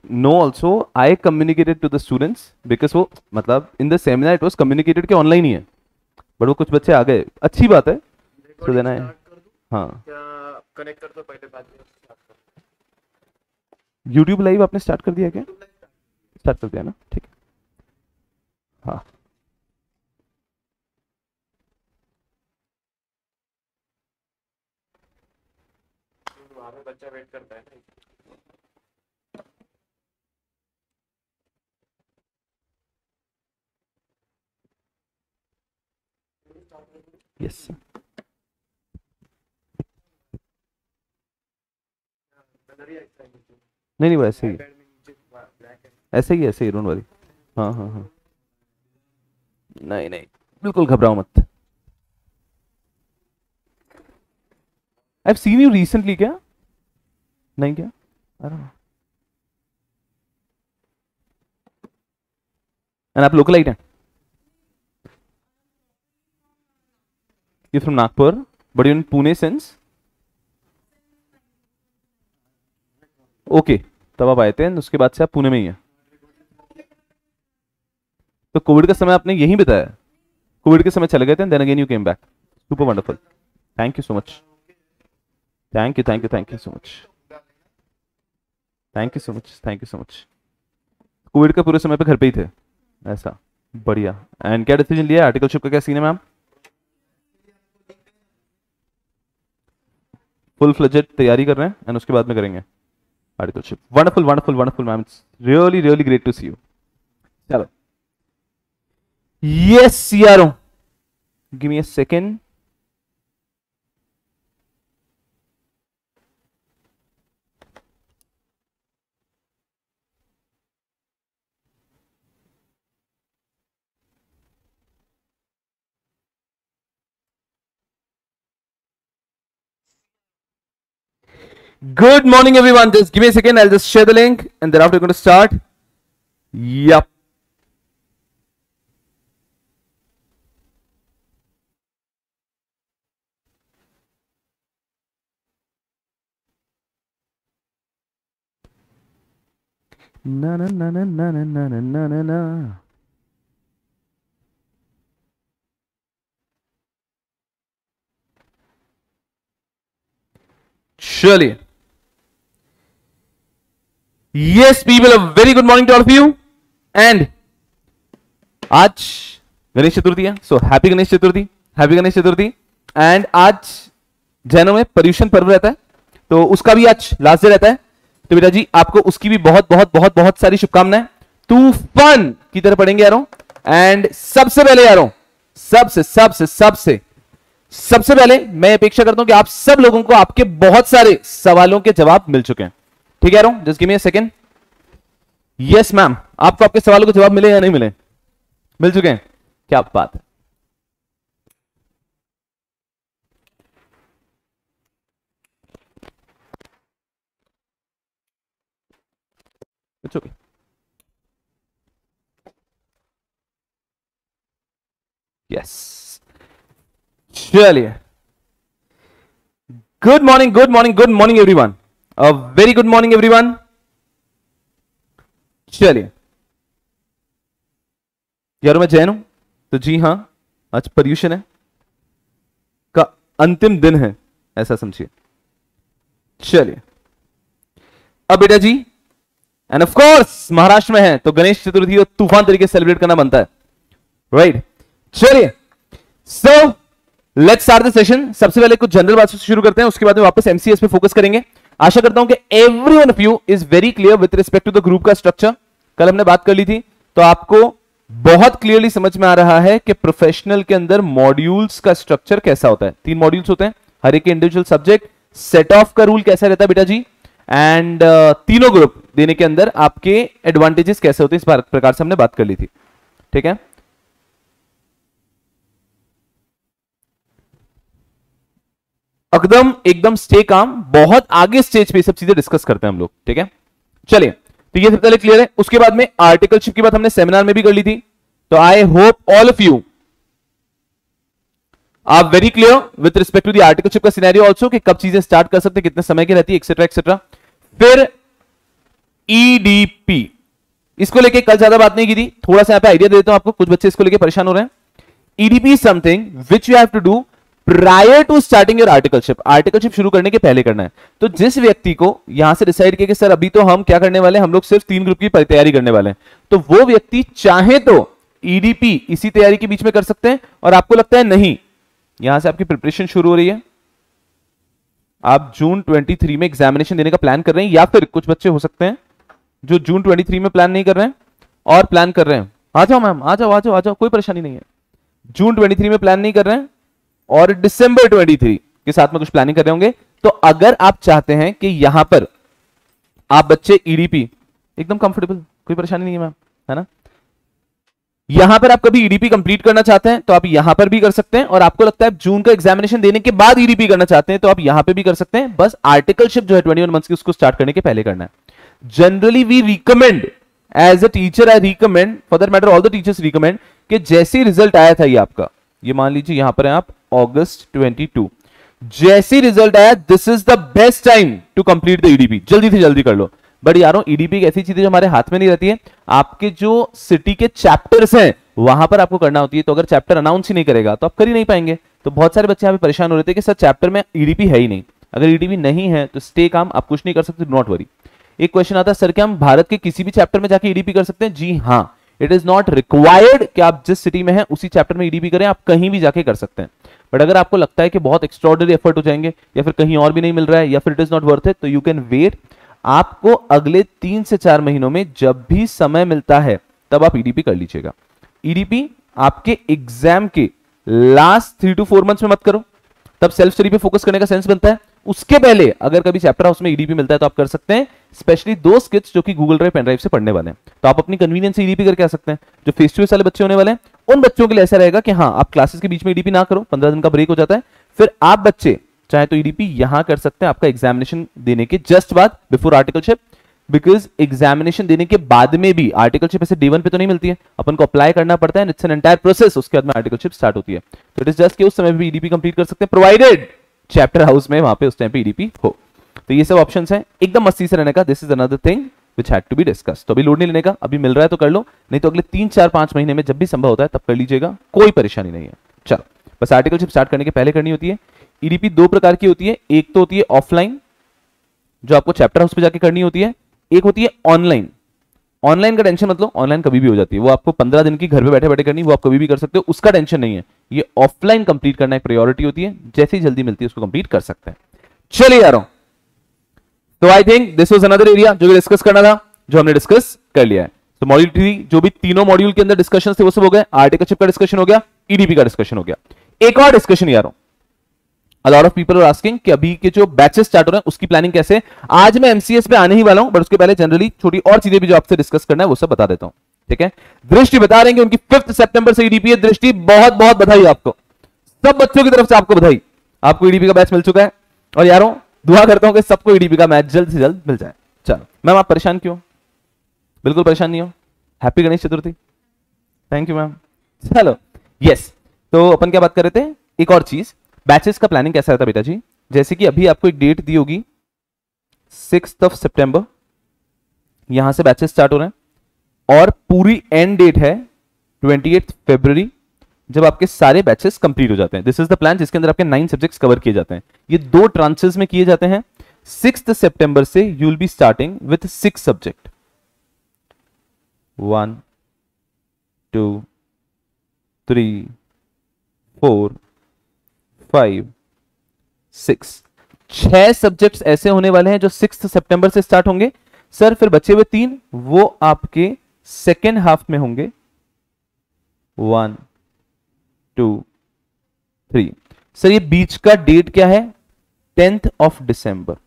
No also I communicated to the students because वो मतलब in the seminar it was communicated के online ही है, but वो कुछ बच्चे आ गए, अच्छी बात है। तो देना है, हाँ कनेक्ट कर दो पहले, बाद में यूट्यूब लाइव आपने स्टार्ट कर दिया क्या? स्टार्ट कर दिया ना, ठीक है। हाँ वहाँ पे बच्चा वेट करता है ना। यस नहीं नहीं वो ऐसे ही ऐसे ही डोंट वरी। हाँ हाँ हाँ नहीं नहीं बिल्कुल घबराओ मत। I have seen you recently क्या? नहीं क्या? अरे एंड आप लोकलाइट हैं? You from Nagpur but you in Pune since? Okay तब आप आए थे उसके बाद से आप पुणे में ही हैं। तो कोविड का समय आपने यहीं बिताया? कोविड के समय चले गए थे then again you came back? Super wonderful, thank you so much, thank you thank you thank you so much, thank you so much, thank you so much. Covid का पूरे समय पे घर पे ही थे, ऐसा बढ़िया। एंड क्या डिसीजन लिया, आर्टिकलशिप का क्या सीन है मैम? फुल फ्लेजेड तैयारी कर रहे हैं एंड उसके बाद में करेंगे articleship. Wonderful wonderful wonderful ma'am, it's really really great to C you. चलो यस यारो give me a second. Good morning, everyone. Just give me a second. I'll just share the link, and thereafter we're going to start. Yep. Na na na na na na na na na na. Surely. Yes, people, a very good morning to all of you. And आज गणेश चतुर्थी है, so happy Ganesh Chaturthi, happy Ganesh Chaturthi. And आज जैनों में पर्यूषण पर्व रहता है, तो उसका भी आज लास्ट डे रहता है। तो बेटा जी आपको उसकी भी बहुत बहुत बहुत बहुत सारी शुभकामनाएं। तूफान की तरह पढ़ेंगे यारों। एंड सबसे पहले यारों, सबसे सबसे सबसे सबसे पहले मैं अपेक्षा करता हूं कि आप सब लोगों को आपके बहुत सारे सवालों के जवाब मिल चुके हैं। ठीक है यारों, just give me a second. Yes ma'am, आपको आपके सवालों के जवाब मिले या नहीं मिले? मिल चुके हैं, क्या बात है। It's okay. यस चलिए, good morning good morning good morning everyone, a very good morning everyone. चलिए यारों मैं जैन हूं, तो जी हां आज पर्यूषण है का अंतिम दिन है, ऐसा समझिए। चलिए अब बेटा जी, एंड ऑफ कोर्स महाराष्ट्र में है तो गणेश चतुर्थी और तूफान तरीके से सेलिब्रेट करना बनता है, राइट? चलिए so let's start the session. सबसे पहले कुछ जनरल बातों से शुरू करते हैं, उसके बाद में वापस एमसीएस पे फोकस करेंगे। आशा करता हूं कि every one of you is very clear with respect to the group का स्ट्रक्चर। कल हमने बात कर ली थी, तो आपको बहुत क्लियरली समझ में आ रहा है कि प्रोफेशनल के अंदर मॉड्यूल्स का स्ट्रक्चर कैसा होता है। 3 मॉड्यूल्स होते हैं, हर एक इंडिविजुअल सब्जेक्ट, सेट ऑफ का रूल कैसा रहता है बेटा जी, एंड तीनों ग्रुप देने के अंदर आपके एडवांटेजेस कैसे होते हैं, इस प्रकार से हमने बात कर ली थी। ठीक है, एकदम एकदम स्टे काम, बहुत आगे स्टेज पे सब चीजें डिस्कस करते हैं हम लोग। ठीक है, चलिए तो ये सबसे पहले क्लियर है। उसके बाद में आर्टिकलशिप की बात हमने सेमिनार में भी कर ली थी, तो I hope all of you are very clear with respect to the articleship का सिनेरियो ऑल्सो, कि कब चीजें स्टार्ट कर सकते हैं, कितने समय की रहती है, एक्सेट्रा एक्सेट्रा। फिर ईडी इसको लेके कल ज्यादा बात नहीं की थी, थोड़ा सा यहाँ पे आइडिया दे देता हूं आपको, कुछ बच्चे इसको लेके परेशान हो रहे हैं। EDP is something which you have to do prior to starting your articleship. Articleship शुरू करने के पहले करना है। तो जिस व्यक्ति को यहां से डिसाइड किया कि सर अभी तो हम क्या करने वाले हैं, हम लोग सिर्फ 3 ग्रुप की तैयारी करने वाले हैं, तो वो व्यक्ति चाहे तो ईडीपी इसी तैयारी के बीच में कर सकते हैं। और आपको लगता है नहीं, यहां से आपकी प्रिपरेशन शुरू हो रही है, आप जून 23 में एग्जामिनेशन देने का प्लान कर रहे हैं, या फिर कुछ बच्चे हो सकते हैं जो जून 23 में प्लान नहीं कर रहे हैं और प्लान कर रहे हैं, आ जाओ मैम, आ जाओ आ जाओ आ जाओ, कोई परेशानी नहीं है। जून 23 में प्लान नहीं कर रहे हैं और दिसंबर 23 के साथ में कुछ प्लानिंग कर रहे होंगे, तो अगर आप चाहते हैं कि यहां पर आप बच्चे ईडीपी एकदम कंफर्टेबल, कोई परेशानी नहीं है मैम, है ना, यहां पर आप कभी ईडीपी कंप्लीट करना चाहते हैं तो आप यहां पर भी कर सकते हैं, और आपको लगता है जून का एग्जामिनेशन देने के बाद ईडीपी करना चाहते हैं तो आप यहां पे भी कर सकते हैं। बस आर्टिकलशिप जो है 21 मंथ्स की, उसको स्टार्ट करने के पहले करना है। Generally we recommend, as a teacher I recommend, for that matter all the teachers recommend, कि जैसे रिजल्ट आया था ये आपका, ये मान लीजिए यहां पर है आप अगस्त 22, जैसे रिजल्ट आया, this is the best time to complete the EDP, जल्दी से जल्दी कर लो। बट यारों ईडीपी एक ऐसी चीज है जो हमारे हाथ में नहीं रहती है, आपके जो सिटी के चैप्टर्स हैं वहां पर आपको करना होती है। तो अगर चैप्टर अनाउंस ही नहीं करेगा तो आप कर ही नहीं पाएंगे। तो बहुत सारे बच्चे यहाँ पे परेशान हो रहे थे कि सर चैप्टर में ईडीपी है ही नहीं। अगर ईडीपी नहीं है तो स्टे काम, आप कुछ नहीं कर सकते, नॉट वरी। एक क्वेश्चन आता है सर क्या हम भारत के किसी भी चैप्टर में जाके ईडीपी कर सकते हैं? जी हाँ, इट इज नॉट रिक्वायर्ड कि आप जिस सिटी में हैं उसी चैप्टर में ईडीपी करें, आप कहीं भी जाके कर सकते हैं। बट अगर आपको लगता है कि बहुत एक्स्ट्राऑर्डिनरी एफर्ट हो जाएंगे या फिर कहीं और भी नहीं मिल रहा है या फिर it is not worth it, तो यू कैन वेट। आपको अगले 3 से 4 महीनों में जब भी समय मिलता है तब आप ईडीपी कर लीजिएगा। ईडीपी आपके एग्जाम के लास्ट 3 to 4 मंथ्स में मत करो, तब सेल्फ स्टडी पे फोकस करने का सेंस बनता है। उसके पहले अगर कभी चैप्टर हाउस में ईडीपी मिलता है तो आप कर सकते हैं, स्पेशली दो किड्स जो कि गूगल ड्राइव पेन ड्राइव से पढ़ने वाले हैं, तो आप अपनी कन्वीनियंस से ईडीपी करके आ सकते हैं। जो फेस टू फेस वाले बच्चे होने वाले हैं उन बच्चों के लिए ऐसा रहेगा कि हाँ, आप क्लासेस के बीच में ईडीपी ना करो, 15 दिन का ब्रेक हो जाता है, फिर आप बच्चे चाहे तो ईडीपी यहां कर सकते हैं आपका एग्जामिनेशन देने के जस्ट बाद, बिफोर आर्टिकलशिप। बिकॉज एग्जामिनेशन देने के बाद में भी आर्टिकलशिप ऐसे डे 1 पे तो नहीं मिलती है, अपन को अप्लाई करना पड़ता है, इट्स एन एंटायर प्रोसेस, उसके बाद में आर्टिकलशिप स्टार्ट होती है। तो इट इज जस्ट कि उस समय भी ईडीपी कंप्लीट कर सकते हैं, प्रोवाइडेड चैप्टर हाउस में वहां पे उस टाइम पे ईडीपी हो। तो ये सब ऑप्शंस हैं, एकदम मस्ती से रहने का, this is another thing which had to be discuss. तो अभी लोड नहीं लेने का, अभी मिल रहा है तो कर लो, नहीं तो अगले 3, 4, 5 महीने में जब भी संभव होता है तब कर लीजिएगा, कोई परेशानी नहीं है। चलो, बस आर्टिकलशिप स्टार्ट करने के पहले करनी होती है। ईडीपी 2 प्रकार की होती है, एक तो होती है ऑफलाइन जो आपको चैप्टर हाउस पे जाके करनी होती है, एक होती है ऑनलाइन। ऑनलाइन का टेंशन मतलब ऑनलाइन कभी भी हो जाती है, वो आपको 15 दिन की घर पे बैठे बैठे करनी, वो आप कभी भी कर सकते हो, उसका टेंशन नहीं है। ये ऑफलाइन कंप्लीट करना एक प्रायोरिटी होती है, जैसे ही जल्दी मिलती है उसको कंप्लीट कर सकते हैं। चलिए यारों, तो I think this was another area जो डिस्कस करना था, जो हमने डिस्कस कर लिया है। तो मॉड्यूल 3 जो भी तीनों मॉड्यूल के अंदर डिस्कशन थे वो सब हो गए, आर्टिकलशिप का डिस्कशन हो गया, ईडीपी का डिस्कशन हो गया। एक और डिस्कशन यारों, A lot of people are asking कि अभी के जो बैचेस स्टार्ट हो रहे हैं उसकी प्लानिंग कैसे। आज मैं एमसीएस पे आने ही वाला हूं, बट उसके पहले जनरली छोटी और चीजें भी जो आपसे डिस्कस करना है वो सब बता देता हूं, ठीक है। दृष्टि बता रहे हैं कि उनकी 5 सितंबर से ईडीपी है। दृष्टि बहुत बहुत बधाई आपको, सब बच्चों की तरफ से आपको बधाई, आपको ईडीपी का बैच मिल चुका है। और यारों दुआ करता हूं कि सबको ईडीपी का बैच जल्द से जल्द मिल जाए। चलो मैम, आप परेशान क्यों? बिल्कुल परेशान नहीं हो, happy Ganesh Chaturthi. Thank you ma'am. चलो यस, तो अपन क्या बात कर रहे थे, एक और चीज, बैचेस का प्लानिंग कैसा रहता है बेटा जी। जैसे कि अभी आपको एक डेट दी होगी 6 सितंबर, यहां से बैचेस स्टार्ट हो रहे हैं, और पूरी एंड डेट है 28 फरवरी, जब आपके सारे बैचेस कंप्लीट हो जाते हैं। दिस इज द प्लान जिसके अंदर आपके 9 सब्जेक्ट्स कवर किए जाते हैं। ये 2 ट्रांचेस में किए जाते हैं। 6 सितंबर से you will be starting with 6 subject, 1 2 3 4 5 6 6 subjects ऐसे होने वाले हैं जो 6 सितंबर से स्टार्ट होंगे। सर फिर बचे हुए 3 वो आपके सेकेंड हाफ में होंगे, 1 2 3। सर ये बीच का डेट क्या है, 10th दिसंबर।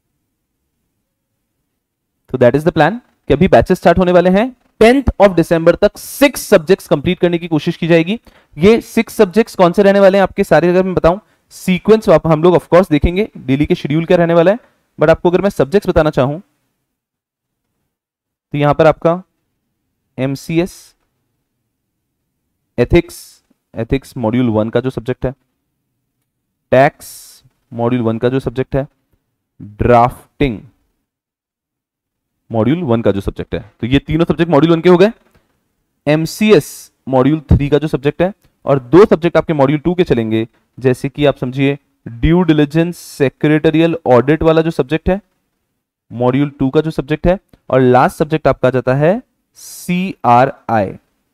तो दैट इज द प्लान कि अभी बैचेस स्टार्ट होने वाले हैं, 10th दिसंबर तक 6 सब्जेक्ट्स कंप्लीट करने की कोशिश की जाएगी। ये 6 सब्जेक्ट्स कौन से रहने वाले हैं आपके सारे, अगर मैं बताऊं सीक्वेंस हम लोग ऑफ कोर्स देखेंगे डेली के शेड्यूल क्या रहने वाला है, बट आपको अगर मैं सब्जेक्ट्स बताना चाहूं तो यहां पर आपका एमसीएस एथिक्स मॉड्यूल 1 का जो सब्जेक्ट है, टैक्स मॉड्यूल 1 का जो सब्जेक्ट है, ड्राफ्टिंग मॉड्यूल 1 का जो सब्जेक्ट है। तो ये तीनों सब्जेक्ट मॉड्यूल 1 के हो गए। MCS मॉड्यूल 3 का जो सब्जेक्ट है, और 2 सब्जेक्ट आपके मॉड्यूल 2 के चलेंगे, जैसे कि आप समझिए ड्यू डिलिजेंस सेक्रेटरियल ऑडिट वाला जो सब्जेक्ट है मॉड्यूल 2 का जो सब्जेक्ट है, और लास्ट सब्जेक्ट आपका आ जाता है CRI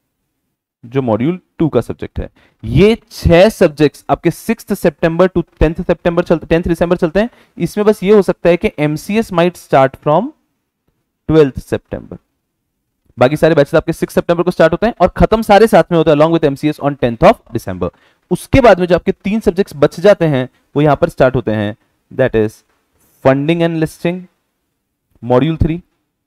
जो मॉड्यूल 2 का सब्जेक्ट है। ये 6 सब्जेक्ट्स आपके 6 सितंबर टू 10 सितंबर चलते, 10 दिसंबर चलते हैं। इसमें बस ये हो सकता है कि MCS माइट स्टार्ट फ्रॉम 12 सितंबर। बाकी सारे बैचेस आपके 6 सितंबर को स्टार्ट होते हैं और खत्म सारे साथ में होता है अलॉन्ग विद MCS ऑन 10 दिसंबर। उसके बाद में जो आपके 3 सब्जेक्ट्स बच जाते हैं वो यहां पर स्टार्ट होते हैं, that is funding and listing module 3,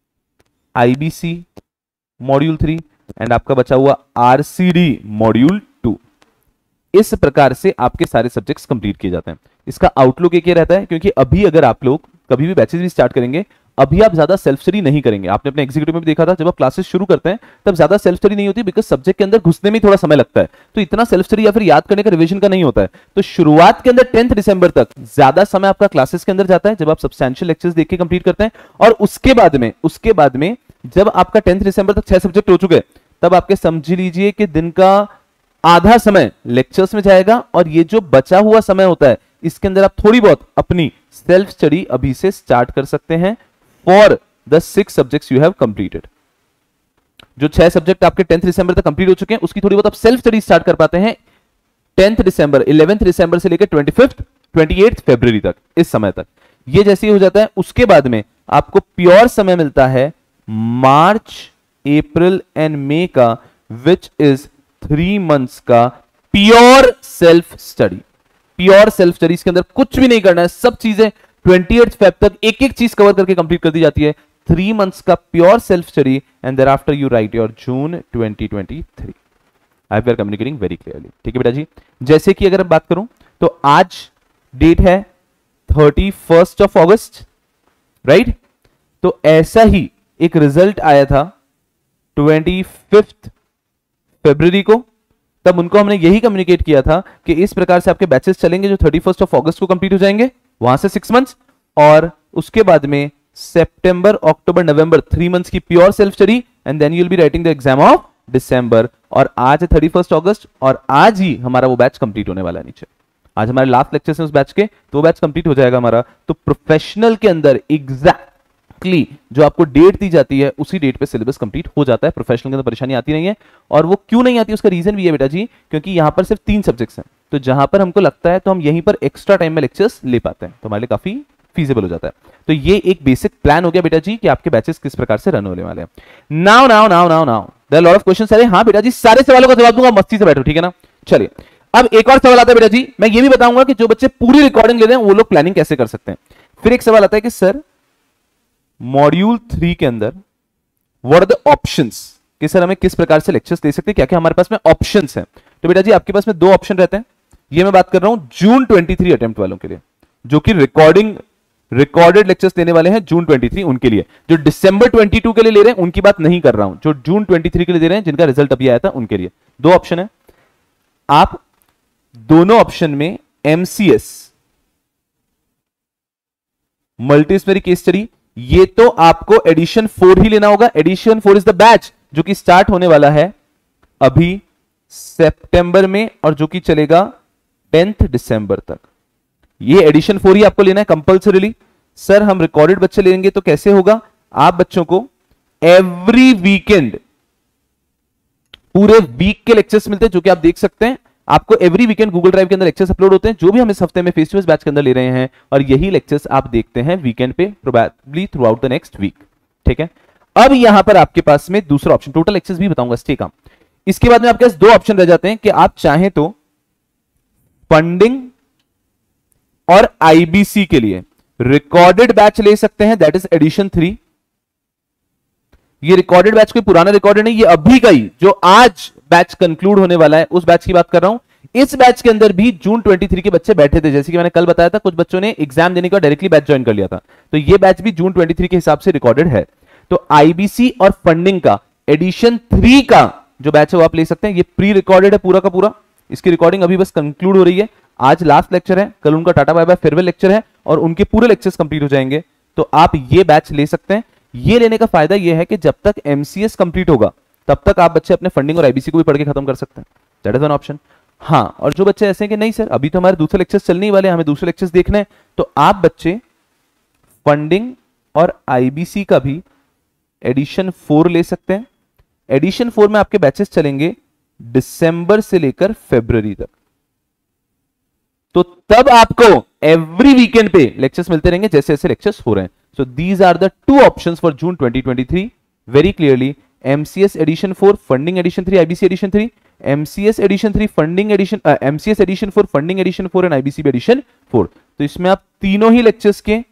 IBC module 3 and आपका बचा हुआ RCD मॉड्यूल 2। इस प्रकार से आपके सारे सब्जेक्ट्स कंप्लीट किए जाते हैं। इसका आउटलुक एक ये रहता है, क्योंकि अभी अगर आप लोग कभी भी बैचेस भी स्टार्ट करेंगे, अभी आप ज्यादा सेल्फ स्टडी नहीं करेंगे। आपने अपने एग्जीक्यूटिव में भी देखा था, जब आप क्लासेस शुरू करते हैं तब ज्यादा सेल्फ स्टडी नहीं होती, बिकॉज सब्जेक्ट के अंदर घुसने में थोड़ा समय लगता है। तो इतना सेल्फ स्टडी या फिर याद करने का, रिवीजन का नहीं होता है। तो शुरुआत के अंदर 10 दिसंबर तक ज्यादा समय आपका क्लासेस के अंदर जाता है, जब आप सब्सटैंशियल लेक्चर्स देख के कंप्लीट करते हैं। और उसके बाद में जब आपका 10 दिसंबर तक 6 सब्जेक्ट हो चुके, तब आपके समझ लीजिए कि दिन का आधा समय लेक्चर्स में जाएगा, और ये जो बचा हुआ समय होता है इसके अंदर आप थोड़ी बहुत अपनी सेल्फ स्टडी अभी से स्टार्ट कर सकते हैं for the 6 subjects you have completed. जो 6 सब्जेक्ट आपके 10 दिसंबर तक कंप्लीट हो चुके हैं, उसकी थोड़ी बहुत आप सेल्फ स्टडी स्टार्ट कर पाते हैं 10 दिसंबर, 11 दिसंबर से लेकर 28 फरवरी तक, इस समय तक। ये जैसे ही हो जाता है, उसके बाद में आपको प्योर समय मिलता है मार्च, अप्रैल एंड मई का, विच इज 3 मंथ्स का pure self study. Pure self study, इसके अंदर कुछ भी नहीं करना है, सब चीजें 28 फेब तक एक एक चीज कवर करके कंप्लीट कर दी जाती है। 3 मंथ्स का pure self study and there after you right your June 2023। I we are communicating very clearly. ठीक है बेटा जी। जैसे कि अगर मैं बात करूं तो आज डेट है 31 अगस्त, राइट। तो ऐसा ही एक रिजल्ट आया था 25 फरवरी को, तब उनको हमने यही कम्युनिकेट किया था कि इस प्रकार से आपके बैचेस चलेंगे जो 31 अगस्त को कंप्लीट हो जाएंगे, वहां से 6 मंथ्स, और उसके बाद में सितंबर, अक्टूबर, नवंबर 3 मंथ्स की pure self study, and then you will be writing the exam of December. और आज है 31 अगस्त, और आज ही हमारा वो बैच कंप्लीट होने वाला है। नीचे आज हमारे लास्ट लेक्चर है उस बैच के, तो वो बैच कंप्लीट हो जाएगा हमारा। तो प्रोफेशनल के अंदर एग्जैक्टली जो आपको डेट दी जाती है उसी डेट पे सिलेबस कंप्लीट हो जाता है। प्रोफेशनल के अंदर परेशानी आती नहीं है, और वो क्यों नहीं आती उसका रीजन भी है बेटा जी, क्योंकि यहां पर सिर्फ 3 सब्जेक्ट्स हैं। तो जहां पर हमको लगता है तो हम यहीं पर एक्स्ट्रा टाइम में लेक्चर्स ले पाते हैं, तो हमारे लिए काफी फीजिबल हो जाता है। तो ये एक बेसिक प्लान हो गया बेटा जी कि आपके बैचेस किस प्रकार से रन होने वाले हैं। Now there are lot of questions. अरे हाँ बेटा जी, सारे सवालों का जवाब दूंगा, मस्ती से बैठो, ठीक है ना। चलिए अब एक और सवाल आता है बेटा जी, मैं ये भी बताऊंगा कि जो बच्चे पूरी रिकॉर्डिंग ले रहे हैं वो लोग प्लानिंग कैसे कर सकते हैं। फिर एक सवाल आता है कि सर मॉड्यूल 3 के अंदर व्हाट आर द ऑप्शंस, कि सर हमें किस प्रकार से लेक्चर्स दे सकते हैं, क्या क्या हमारे पास में ऑप्शंस हैं। तो बेटा जी आपके पास में 2 ऑप्शन रहते हैं। ये मैं बात कर रहा हूं जून 23 अटेम्प्ट वालों के लिए, जो कि रिकॉर्डेड लेक्चर्स देने वाले हैं जून 23 उनके लिए। जो दिसंबर 22 के लिए ले रहे हैं उनकी बात नहीं कर रहा हूं, जो जून 23 के लिए दे रहे हैं, जिनका रिजल्ट अभी आया था उनके लिए 2 ऑप्शन है। आप दोनों ऑप्शन में MCS मल्टीस्टरी केस स्टडी, ये तो आपको एडिशन 4 ही लेना होगा। एडिशन 4 इज द बैच जो कि स्टार्ट होने वाला है अभी सितंबर में, और जो कि चलेगा 10 दिसंबर तक। ये एडिशन 4 ही आपको लेना है कंपल्सरीली। सर हम रिकॉर्डेड बच्चे लेंगे तो कैसे होगा, आप बच्चों को एवरी वीकेंड पूरे वीक के लेक्चर्स मिलते हैं, जो कि आप देख सकते हैं। आपको एवरी वीकेंड गूगल ड्राइव के अंदर लेक्चर्स अपलोड होते हैं, जो भी हम इस हफ्ते में फेस टू फेस बैच के अंदर ले रहे हैं, और यही लेक्चर्स आप देखते हैं वीकेंड पे, probably through out the next week. ठीक है, अब यहां पर आपके पास में दूसरा ऑप्शन, टोटल लेक्चर्स भी बताऊंगा, स्टे काम। इसके बाद में आपके पास 2 ऑप्शन रह जाते हैं कि आप चाहें तो फंडिंग और IBC के लिए रिकॉर्डेड बैच ले सकते हैं, दैट इज एडिशन 3। ये रिकॉर्डेड बैच कोई पुराना रिकॉर्डेड नहीं, ये अभी का ही जो आज बैच कंक्लूड होने वाला है उस बैच की बात कर रहा हूं। इस बैच के अंदर भी जून 23 के बच्चे बैठे थे, जैसे कि मैंने कल बताया था, कुछ बच्चों ने एग्जाम देने के बाद डायरेक्टली बैच ज्वाइन कर लिया था। तो ये बैच भी जून 23 के हिसाब से रिकॉर्डेड है। तो IBC और फंडिंग का एडिशन 3 का जो बैच है वो आप ले सकते हैं। ये प्री रिकॉर्डेड है पूरा का पूरा, इसकी रिकॉर्डिंग अभी बस कंक्लूड हो रही है। आज लास्ट लेक्चर है, कल उनका Tata bye bye farewell lecture है, और उनके पूरे लेक्चर्स कंप्लीट हो जाएंगे। तो आप ये बैच ले सकते हैं। ये लेने का फायदा ये है कि जब तक एमसीएस कंप्लीट होगा तब तक आप बच्चे अपने फंडिंग और आईबीसी को भी पढ़ के खत्म कर सकते हैं। That is one option. हाँ, और जो बच्चे ऐसे हैं कि नहीं सर अभी तो हमारे दूसरे लेक्चर्स चलने ही वाले हैं, हमें दूसरे लेक्चर्स देखने हैं, तो आप बच्चे फंडिंग और आईबीसी का भी एडिशन 4 ले सकते हैं। एडिशन 4 में आपके बैचेस चलेंगे दिसंबर से लेकर फरवरी तक, तो तब आपको एवरी वीकेंड पे लेक्चर्स मिलते रहेंगे जैसे जैसे लेक्चर्स हो रहे हैं। So these are the two options for June 2023 very clearly, MCS addition 4 funding addition 3 IBC addition 3, MCS addition 3 funding addition MCS addition 4 funding addition 4 and IBC addition 4। तो इसमें आप तीनों ही लेक्चर्स के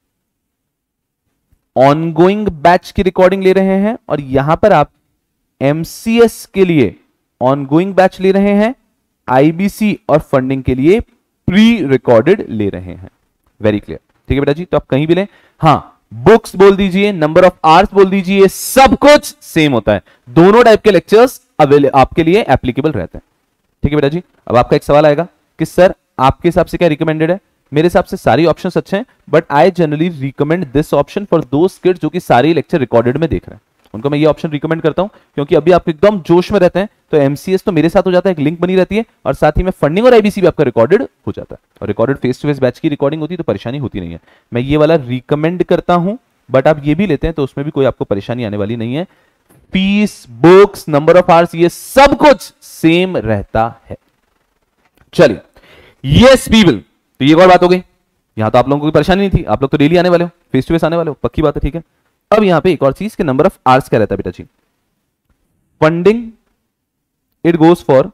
ऑनगोइंग बैच की recording ले रहे हैं और यहां पर आप एमसीएस के लिए ऑनगोइंग बैच ले रहे हैं, आईबीसी और फंडिंग के लिए प्री रिकॉर्डेड ले रहे हैं। वेरी क्लियर, ठीक है बेटा जी। तो आप कहीं भी लें, हाँ बुक्स बोल दीजिए, नंबर ऑफ आवर्स बोल दीजिए, सब कुछ सेम होता है, दोनों टाइप के लेक्चर्स आपके लिए एप्लीकेबल रहते हैं। ठीक है बेटा जी। अब आपका एक सवाल आएगा कि सर आपके हिसाब से क्या रिकमेंडेड है? मेरे हिसाब से सारी ऑप्शंस अच्छे हैं, but I generally recommend this option for those kids जो कि सारे लेक्चर रिकॉर्डेड में देख रहे हैं, उनको मैं ये ऑप्शन रिकमेंड करता हूं, क्योंकि अभी आप एकदम जोश में रहते हैं तो एमसीएस तो मेरे साथ हो जाता है, एक लिंक बनी रहती है, और साथ ही में फंडिंग और आईबीसी भी आपका रिकॉर्डेड हो जाता है, और recorded face to face batch की रिकॉर्डिंग होती है तो परेशानी होती नहीं है। मैं ये वाला रिकमेंड करता हूं, बट आप ये भी लेते हैं तो उसमें भी कोई आपको परेशानी आने वाली नहीं है। Fees, books, number of hours, ये सब कुछ सेम रहता है। चलिए, यस पीपल, तो ये एक और बात हो गई। यहां तो आप लोगों को कोई परेशानी नहीं थी, आप लोग तो डेली आने वाले हो, फेस टू फेस आने वाले हो, पक्की बात है, ठीक है। अब यहां पे एक और चीज के नंबर ऑफ आवर्स क्या रहता है बेटा जी? Funding it goes for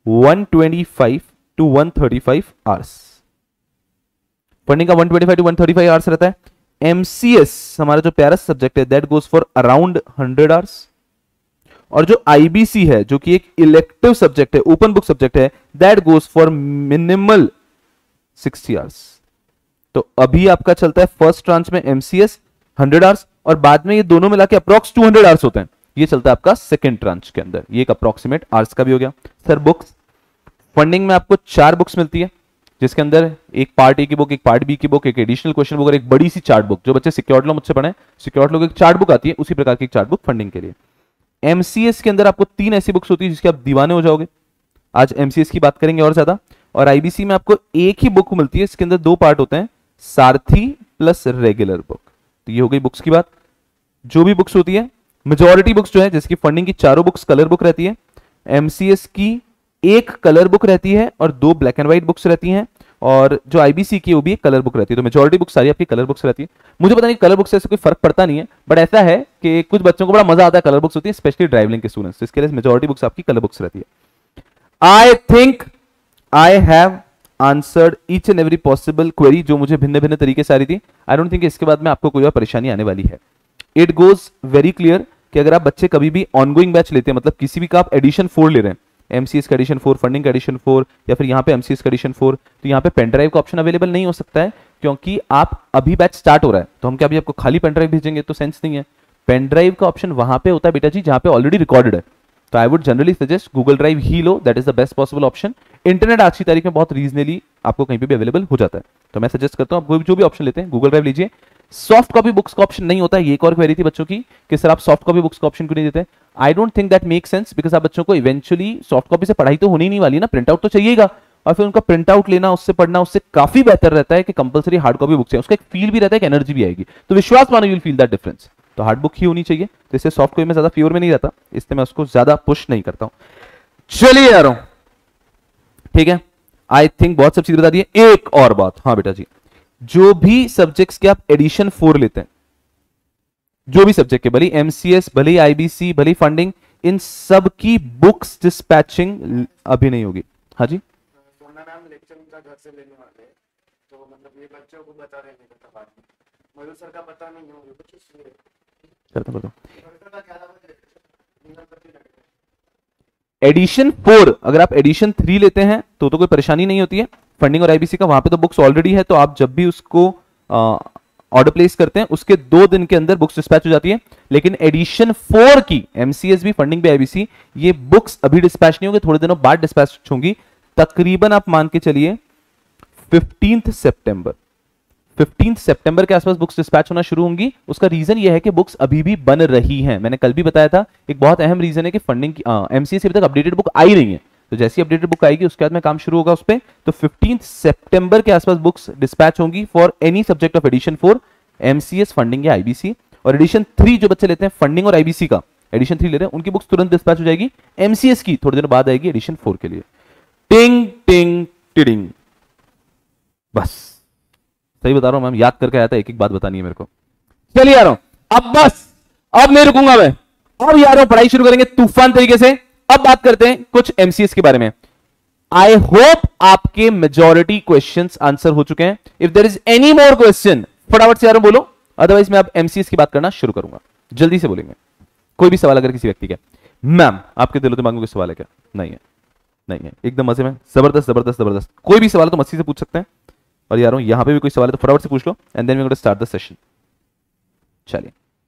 125 to 135 hours. Funding का 125 to 135 आवर्स रहता है। एमसीएस हमारा जो प्यारा सब्जेक्ट है that goes for around 100 hours, और जो आईबीसी है जो कि एक इलेक्टिव सब्जेक्ट है, ओपन बुक सब्जेक्ट है, that goes for minimal 60 hours. तो अभी आपका चलता है फर्स्ट ट्रांच में एमसीएस 100 आवर्स, और बाद में ये दोनों मिला के अप्रॉक्स 200 आवर्स होते हैं। ये चलता है आपका सेकंड ट्रांच के अंदर, ये एक अप्रोक्सीमेट आवर्स का भी हो गया। सर बुक्स, फंडिंग में आपको 4 बुक्स मिलती है, जिसके अंदर एक पार्ट ए की बुक, एक पार्ट बी की बुक, एक एडिशनल क्वेश्चन बुक और एक बड़ी सी चार्ट बुक। जो बच्चे सिक्योर्ड लो मुझसे पढ़े, सिक्योर्ड लो एक चार्ट बुक आती है, उसी प्रकार की एक चार्ट बुक फंडिंग के लिए। एमसीएस के अंदर आपको 3 ऐसी बुक्स होती है जिसके आप दीवाने हो जाओगे, आज एमसीएस की बात करेंगे और ज्यादा। और आईबीसी में आपको एक ही बुक मिलती है, इसके अंदर 2 पार्ट होते हैं, सारथी प्लस रेगुलर बुक। तो ये हो गई बुक्स की बात। जो भी बुक्स होती है, मेजॉरिटी बुक्स जो है, जिसकी फंडिंग की 4 बुक्स कलर बुक रहती है, एमसीएस की 1 कलर बुक रहती है और 2 ब्लैक एंड व्हाइट बुक्स रहती हैं, और जो आईबीसी की वो भी एक कलर बुक रहती है। तो मेजॉरिटी बुक्स सारी आपकी कलर बुक्स रहती है। मुझे पता नहीं कलर बुक से ऐसे कोई फर्क पड़ता नहीं है, बट ऐसा है कि कुछ बच्चों को बड़ा मजा आता है, कलर बुक्स होती है, स्पेशली ड्राइविंग के स्टूडेंट्स, इसके लिए मेजॉरिटी बुक्स आपकी कलर बुक्स रहती है। I think I have answered each and every possible query जो मुझे भिन्न भिन्न तरीके से आ रही थी। आई डोंट थिंक इसके बाद में आपको कोई और परेशानी आने वाली है। इट गोज वेरी क्लियर कि अगर आप बच्चे कभी भी ऑनगोइंग बैच लेते हैं, मतलब किसी भी का आप एडिशन 4 ले रहे हैं, एमसीएस का एडिशन 4, फंडिंग का एडिशन 4, या फिर यहाँ पे एमसीएस का एडिशन 4, तो यहाँ पे पेन ड्राइव का ऑप्शन अवेलेबल नहीं हो सकता है, क्योंकि आप अभी बैच स्टार्ट हो रहा है, तो हम क्या अभी आपको खाली पेन ड्राइव भेजेंगे, तो सेंस नहीं है। पेन ड्राइव का ऑप्शन वहां पे होता है बेटा जी जहां पे ऑलरेडी रिकॉर्डेड है। तो I would generally suggest Google Drive ही लो, that is the best possible option. Internet आज की तारीख में बहुत रीजनली आपको कहीं पे भी अवेलेबल हो जाता है, तो मैं सजेस्ट करता हूं आप जो भी ऑप्शन लेते हैं गूगल ड्राइव लीजिए। सॉफ्ट कॉपी बुक्स का ऑप्शन नहीं होता है, ये एक और क्वेरी थी बच्चों की कि सर आप सॉफ्ट कॉपी बुक्स का ऑप्शन क्यों नहीं देते? I don't think that make sense, because आप बच्चों को इवेंचुअली सॉफ्ट कॉपी से पढ़ाई तो होनी नहीं वाली ना, प्रिंट आउट तो चाहिएगा, और फिर उनका प्रिंट आउट लेना, उससे पढ़ना, उससे काफी बेहतर रहता है कि कंपलसरी हार्ड कॉपी बुक्स है, उसका एक फील भी रहता है, एक एनर्जी भी आएगी। तो विश्वास मानो you will feel that difference. तो हार्ड बुक ही होनी चाहिए, तो इससे सॉफ्ट कॉपी में ज्यादा फेवर में नहीं रहता, इसलिए मैं उसको ज्यादा पुश नहीं करता हूं। चलिए यारों, ठीक है, आई थिंक बहुत सब चीज बता दी है। एक और बात, हाँ बेटा जी, जो भी सब्जेक्ट्स के आप एडिशन 4 लेते हैं, जो भी सब्जेक्ट के, भले एमसीएस, भले आईबीसी, भले फंडिंग, इन सब की बुक्स डिस्पैचिंग अभी नहीं होगी। हाँ जी, सोना मैम लेक्चर उनका घर से लेने वाले हैं, तो मतलब ये बच्चों को बता रहे नहीं करता बाद में, मधु सर का पता नहीं है कुछ इसलिए करता एडिशन 4 अगर आप एडिशन 3 लेते हैं तो कोई परेशानी नहीं होती है। फंडिंग और आईबीसी का वहां पे तो बुक्स ऑलरेडी है, तो आप जब भी उसको ऑर्डर प्लेस करते हैं उसके 2 दिन के अंदर बुक्स डिस्पैच हो जाती है। लेकिन एडिशन 4 की एमसीएस भी, फंडिंग भी, आईबीसी, ये बुक्स अभी डिस्पैच नहीं होंगे, थोड़े दिनों बाद डिस्पैच होंगी। तकरीबन आप मान के चलिए 15 सितंबर 15 सितंबर के आसपास बुक्स डिस्पैच होना शुरू होंगी। उसका रीजन ये है कि बुक्स अभी भी बन रही हैं। मैंने कल भी बताया था, एक बहुत अहम रीजन है कि फंडिंग की एमसीए से अभी तक अपडेटेड बुक आई नहीं है, तो जैसी अपडेटेड बुक आएगी उसके बाद में काम शुरू होगा उस पर। तो 15 सितंबर के आसपास बुक्स डिस्पैच होंगी for any subject of edition 4 MCS funding या आईबीसी। और एडिशन 3 जो बच्चे लेते हैं फंडिंग और आईबीसी का, एडिशन 3 ले रहे हैं, उनकी बुक्स तुरंत डिस्पैच हो जाएगी। एमसीएस की थोड़ी देर बाद आएगी एडिशन 4 के लिए। टिंग टिंग टिडिंग, बस सही बता रहा हूं मैम, याद करके आया था, एक एक बात बतानी है मेरे को। चलिए यारों, अब बस, अब नहीं रुकूंगा मैं, अब यारों पढ़ाई शुरू करेंगे तूफान तरीके से। अब बात करते हैं कुछ एमसीएस के बारे में। आई होप आपके मेजॉरिटी क्वेश्चंस आंसर हो चुके हैं। If there is any more question फटाफट से यारों बोलो, अदरवाइज मैं अब एमसीएस की बात करना शुरू करूंगा। जल्दी से बोलेंगे। कोई भी सवाल अगर किसी व्यक्ति का, मैम आपके दिलो दिमाग में कोई सवाल है क्या? नहीं है, नहीं है, एकदम मजे में, जबरदस्त जबरदस्त जबरदस्त। कोई भी सवाल तो मस्ती से पूछ सकते हैं। और यारों यहां पे भी कोई सवाल है तो फटाफट से पूछ लो, and then we going to start the session. चलिए,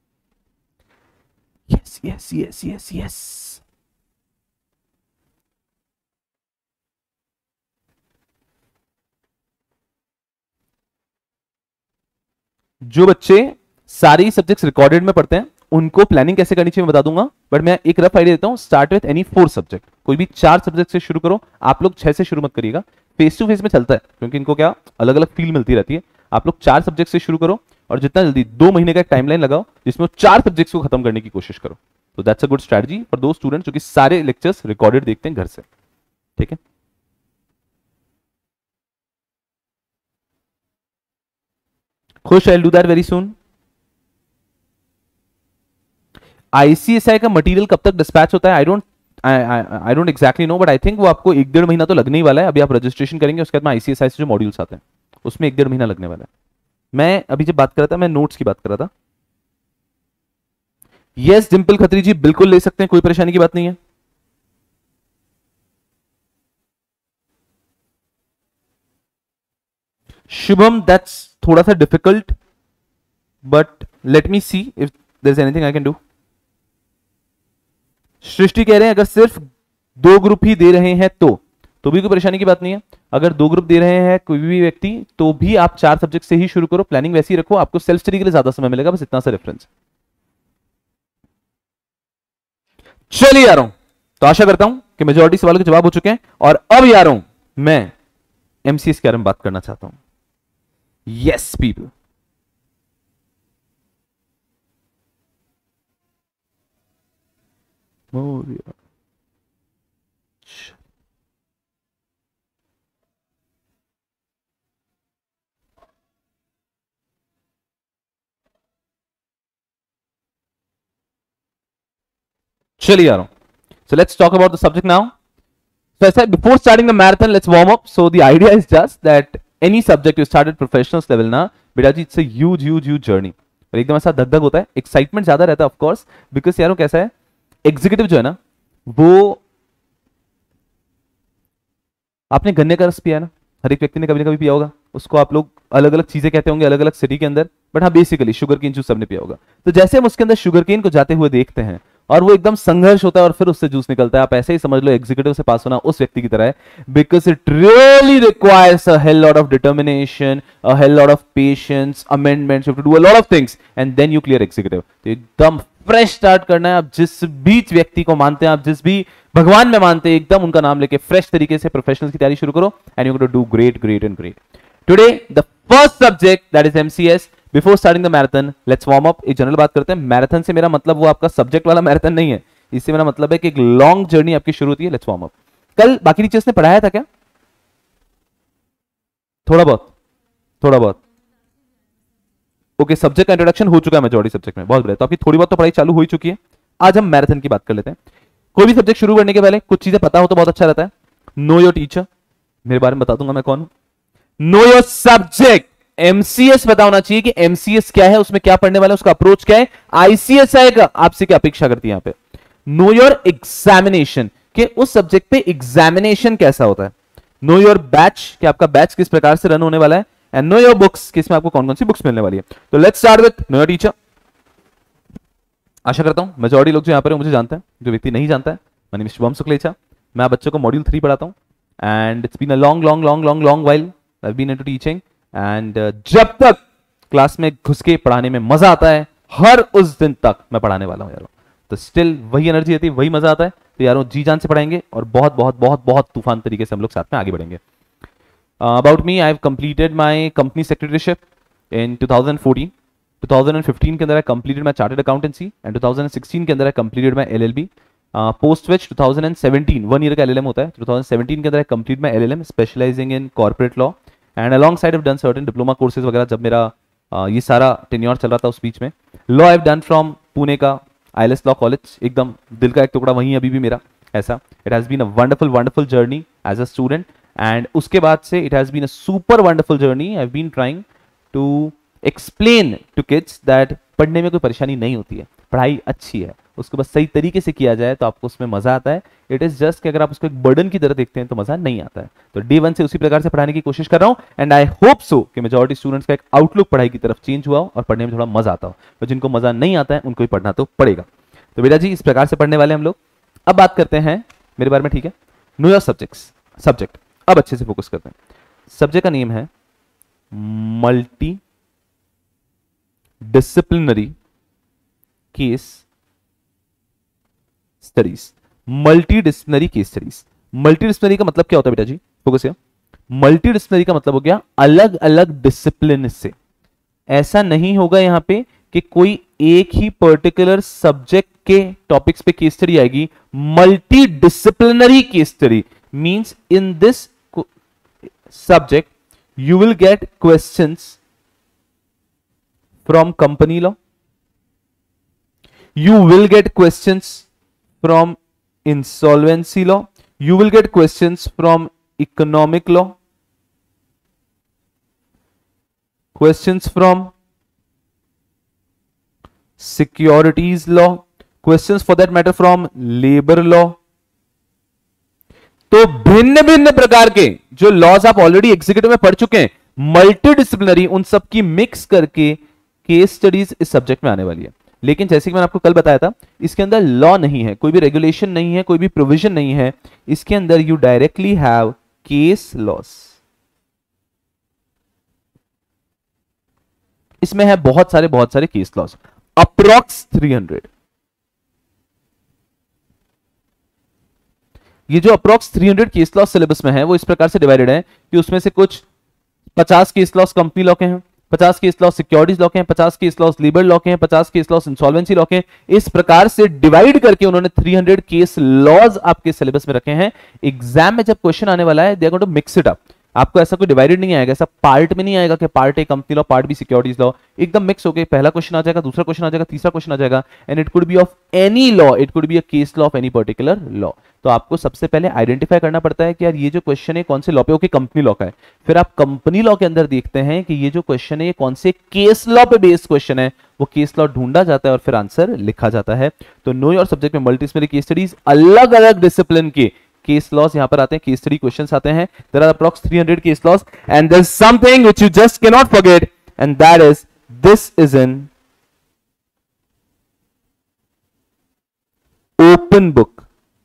yes yes yes yes yes. जो बच्चे सारी सब्जेक्ट्स रिकॉर्डेड में पढ़ते हैं उनको प्लानिंग कैसे करनी चाहिए मैं बता दूंगा, बट मैं एक रफ आइडिया देता हूं। स्टार्ट विथ एनी 4 सब्जेक्ट, कोई भी 4 सब्जेक्ट से शुरू करो। आप लोग 6 से शुरू मत करिएगा, फेस टू फेस में चलता है क्योंकि इनको क्या अलग अलग फील मिलती रहती है। आप लोग 4 सब्जेक्ट से शुरू करो और जितना जल्दी 2 महीने का एक टाइमलाइन लगाओ जिसमें 4 सब्जेक्ट्स को खत्म करने की कोशिश करो। तो that's a good strategy for those students जो कि सारे लेक्चर्स रिकॉर्डेड देखते हैं घर से। ठीक है, Khush, I will do that very soon. ICSI का मटेरियल कब तक डिस्पैच होता है? I don't exactly know, but I think वो आपको 1-1.5 महीना तो लगने ही वाला है। अभी आप रजिस्ट्रेशन करेंगे उसके बाद में आईसीएसआई से जो मॉड्यूल्स आते हैं उसमें 1-1.5 महीना लगने वाला है। मैं अभी जब बात कर रहा था मैं नोट्स की बात कर रहा था। यस डिंपल खत्री जी बिल्कुल ले सकते हैं, कोई परेशानी की बात नहीं है। शुभम दैट्स थोड़ा सा difficult, but let me see if there is anything I can do. Srishti कह रहे हैं अगर सिर्फ 2 ग्रुप ही दे रहे हैं तो भी कोई परेशानी की बात नहीं है। अगर 2 ग्रुप दे रहे हैं कोई भी व्यक्ति तो भी आप 4 सब्जेक्ट से ही शुरू करो, प्लानिंग वैसी ही रखो, आपको सेल्फ स्टडी के लिए ज्यादा समय मिलेगा, बस इतना सा रेफरेंस। चलिए यारों, तो आशा करता हूं कि मेजॉरिटी सवालों के जवाब हो चुके हैं और अब यारों मैं एमसीएस के बारे में बात करना चाहता हूं। यस पीपल, चलिए यारों, so let's talk about the subject now. So I said before starting the marathon, let's warm up. So the idea is just that any subject you start at professionals level ना बेटा जी, it's a huge journey. और एकदम ऐसा धक धक होता है, excitement ज्यादा रहता है ऑफ कोर्स, बिकॉज यारों कैसा है एग्जीक्यूटिव जो है ना, वो आपने गन्ने का रस पिया है ना, हर एक व्यक्ति ने कभी ना कभी पिया होगा। उसको आप लोग अलग अलग चीजें कहते होंगे अलग अलग सिटी के अंदर, बट हाँ बेसिकली शुगर केन जूस सबने पिया होगा। तो जैसे हम उसके अंदर शुगर केन को जाते हुए देखते हैं और वो एकदम संघर्ष होता है और फिर उससे जूस निकलता है, आप ऐसे ही समझ लो एग्जीक्यूटिव से पास होना उस व्यक्ति की तरह है, because it really requires a hell lot of determination, a hell lot of patience, amendments, you have to do a lot of things and then you clear executive. तो एकदम फ्रेश स्टार्ट करना है। आप जिस भी व्यक्ति को मानते हैं, आप जिस भी भगवान में मानते हैं, एकदम उनका नाम लेके फ्रेश तरीके से प्रोफेशनल्स की तैयारी शुरू करो and you going to do great great and great. Today the first subject that is MCS. Before starting the marathon let's warm up. एक जनरल बात करते हैं, मैराथन से मेरा मतलब वो आपका सब्जेक्ट वाला मैराथन नहीं है, इससे मेरा मतलब है कि एक लॉन्ग जर्नी आपकी शुरू होती है। Let's warm up. कल बाकी टीचर्स ने पढ़ाया था क्या? थोड़ा बहुत ओके, सब्जेक्ट का इंट्रोडक्शन हो चुका है मेजॉरिटी सब्जेक्ट में, बहुत बढ़िया। तो आपकी थोड़ी बहुत तो पढ़ाई चालू हो ही चुकी है। आज हम मैराथन की बात कर लेते हैं। कोई भी सब्जेक्ट शुरू करने के पहले कुछ चीजें पता हो तो बहुत अच्छा रहता है। नो योर टीचर, मेरे बारे में बता दूंगा मैं कौन हूं। नो योर सब्जेक्ट, एमसीएस पता होना चाहिए कि एमसीएस क्या है, उसमें क्या पढ़ने वाला है, उसका अप्रोच क्या है, आईसीएसआई का आपसे क्या अपेक्षा करती है यहां पे। नो योर एग्जामिनेशन, कि उस सब्जेक्ट पे एग्जामिनेशन कैसा होता है। नो योर बैच, कि आपका बैच किस प्रकार से रन होने वाला है। एंड नो योर बुक्स, कि इसमें आपको कौन कौन सी बुक्स मिलने वाली है। तो let's start with know your teacher. आशा करता हूं मेजॉरिटी लोग जो यहां पर मुझे जानते हैं, जो व्यक्ति नहीं जानता है, my name is Shubham Shuklecha. मैं बच्चों को मॉड्यूल 3 पढ़ाता हूं and it's been a long while I have been into teaching and जब तक क्लास में घुस के पढ़ाने में मजा आता है, हर उस दिन तक मैं पढ़ाने वाला हूं यारों। तो स्टिल वही एनर्जी रहती है, वही मजा आता है। तो यारों जी जान से पढ़ाएंगे और बहुत बहुत बहुत बहुत तूफान तरीके से हम लोग साथ में आगे बढ़ेंगे। About me, I have completed my company secretaryship in 2014। 2015 के अंदर I completed my chartered accountancy and 2016 के अंदर I completed my LLB. Post which 2017 1 year का एलएलएम होता है। 2017 के अंदर I complete my LLM specialising in corporate law and alongside have done certain diploma courses वगैरह। जब मेरा ये सारा टेन्योर चल रहा था उस बीच में law I have done from Pune का आईएलएस लॉ कॉलेज, एकदम दिल का एक टुकड़ा वहीं अभी भी मेरा ऐसा। It has been a wonderful wonderful journey as a student and उसके बाद से it has been a super wonderful journey. I have been trying to explain to kids that पढ़ने में कोई परेशानी नहीं होती है, पढ़ाई अच्छी है, उसको बस सही तरीके से किया जाए तो आपको उसमें मजा आता है। इट इज जस्ट कि अगर आप उसको एक बर्डन की तरह देखते हैं तो मजा नहीं आता है। तो डे 1 से उसी प्रकार से पढ़ाने की कोशिश कर रहा हूं एंड आई होप सो कि मेजॉरिटी स्टूडेंट्स का एक आउटलुक पढ़ाई की तरफ चेंज हुआ हो और पढ़ने में थोड़ा मजा आता हो। तो जिनको मजा नहीं आता है उनको ही पढ़ना तो पड़ेगा। तो बेटा जी इस प्रकार से पढ़ने वाले हम लोग। अब बात करते हैं मेरे बारे में, ठीक है। Know your subject. अब अच्छे से फोकस करते हैं। सब्जेक्ट का नेम है multidisciplinary case studies. Multidisciplinary case studies. Multidisciplinary का मतलब क्या होता है बेटा जी, फोकस किया। मल्टी डिसिप्लिनरी का मतलब हो गया अलग अलग डिसिप्लिन से। ऐसा नहीं होगा यहां पे कि कोई एक ही पर्टिकुलर सब्जेक्ट के टॉपिक्स पे केस स्टडी आएगी। Multidisciplinary case study means in this subject you will get questions from company law, you will get questions from insolvency law, you will get questions from economic law, questions from securities law, questions for that matter from labor law। तो भिन्न भिन्न प्रकार के जो laws आप already executive में पढ़ चुके हैं, मल्टी डिसिप्लिनरी, उन सब की मिक्स करके केस स्टडीज इस सब्जेक्ट में आने वाली है। लेकिन जैसे कि मैंने आपको कल बताया था, इसके अंदर लॉ नहीं है, कोई भी रेगुलेशन नहीं है, कोई भी प्रोविजन नहीं है। इसके अंदर you directly have case laws. इसमें है बहुत सारे केस लॉस, अप्रॉक्स 300। ये जो अप्रॉक्स 300 केस लॉस सिलेबस में है वो इस प्रकार से डिवाइडेड है कि उसमें से कुछ 50 केस लॉस कंपनी लॉ के हैं, 50 केस लॉस सिक्योरिटीज लॉ के हैं, 50 केस लॉस लीबर लॉ के हैं, 50 केस लॉस इंसॉल्वेंसी लॉ के हैं। इस प्रकार से डिवाइड करके उन्होंने 300 केस लॉज आपके सिलेबस में रखे हैं। एग्जाम में जब क्वेश्चन आने वाला है they are going to mix it up. आपको ऐसा कोई डिवाइडेड नहीं आएगा, ऐसा पार्ट में नहीं आएगा कि part A company law, part B securities law. एकदम मिक्स होके पहला क्वेश्चन आ जाएगा, दूसरा क्वेश्चन आ जाएगा, तीसरा क्वेश्चन आ जाएगा। And it could be of any law, it could be a case law of any particular law. तो आपको सबसे पहले आइडेंटिफाई करना पड़ता है कि यार ये जो क्वेश्चन है कौन से लॉ पे, ओके कंपनी लॉ का है। फिर आप कंपनी लॉ के अंदर देखते हैं कि ये जो क्वेश्चन है ये कौन से केस लॉ पे बेस्ड क्वेश्चन है, वो केस लॉ ढूंढा जाता है और फिर आंसर लिखा जाता है। तो नो योर सब्जेक्ट में मल्टी डिसिप्लिनरी केस स्टडीज, अलग अलग डिसिप्लिन के केस लॉस यहां पर आते हैं, केस स्टडी क्वेश्चंस आते हैं। There are approx 300 case laws and there is something which you just can not forget and that is this is an open book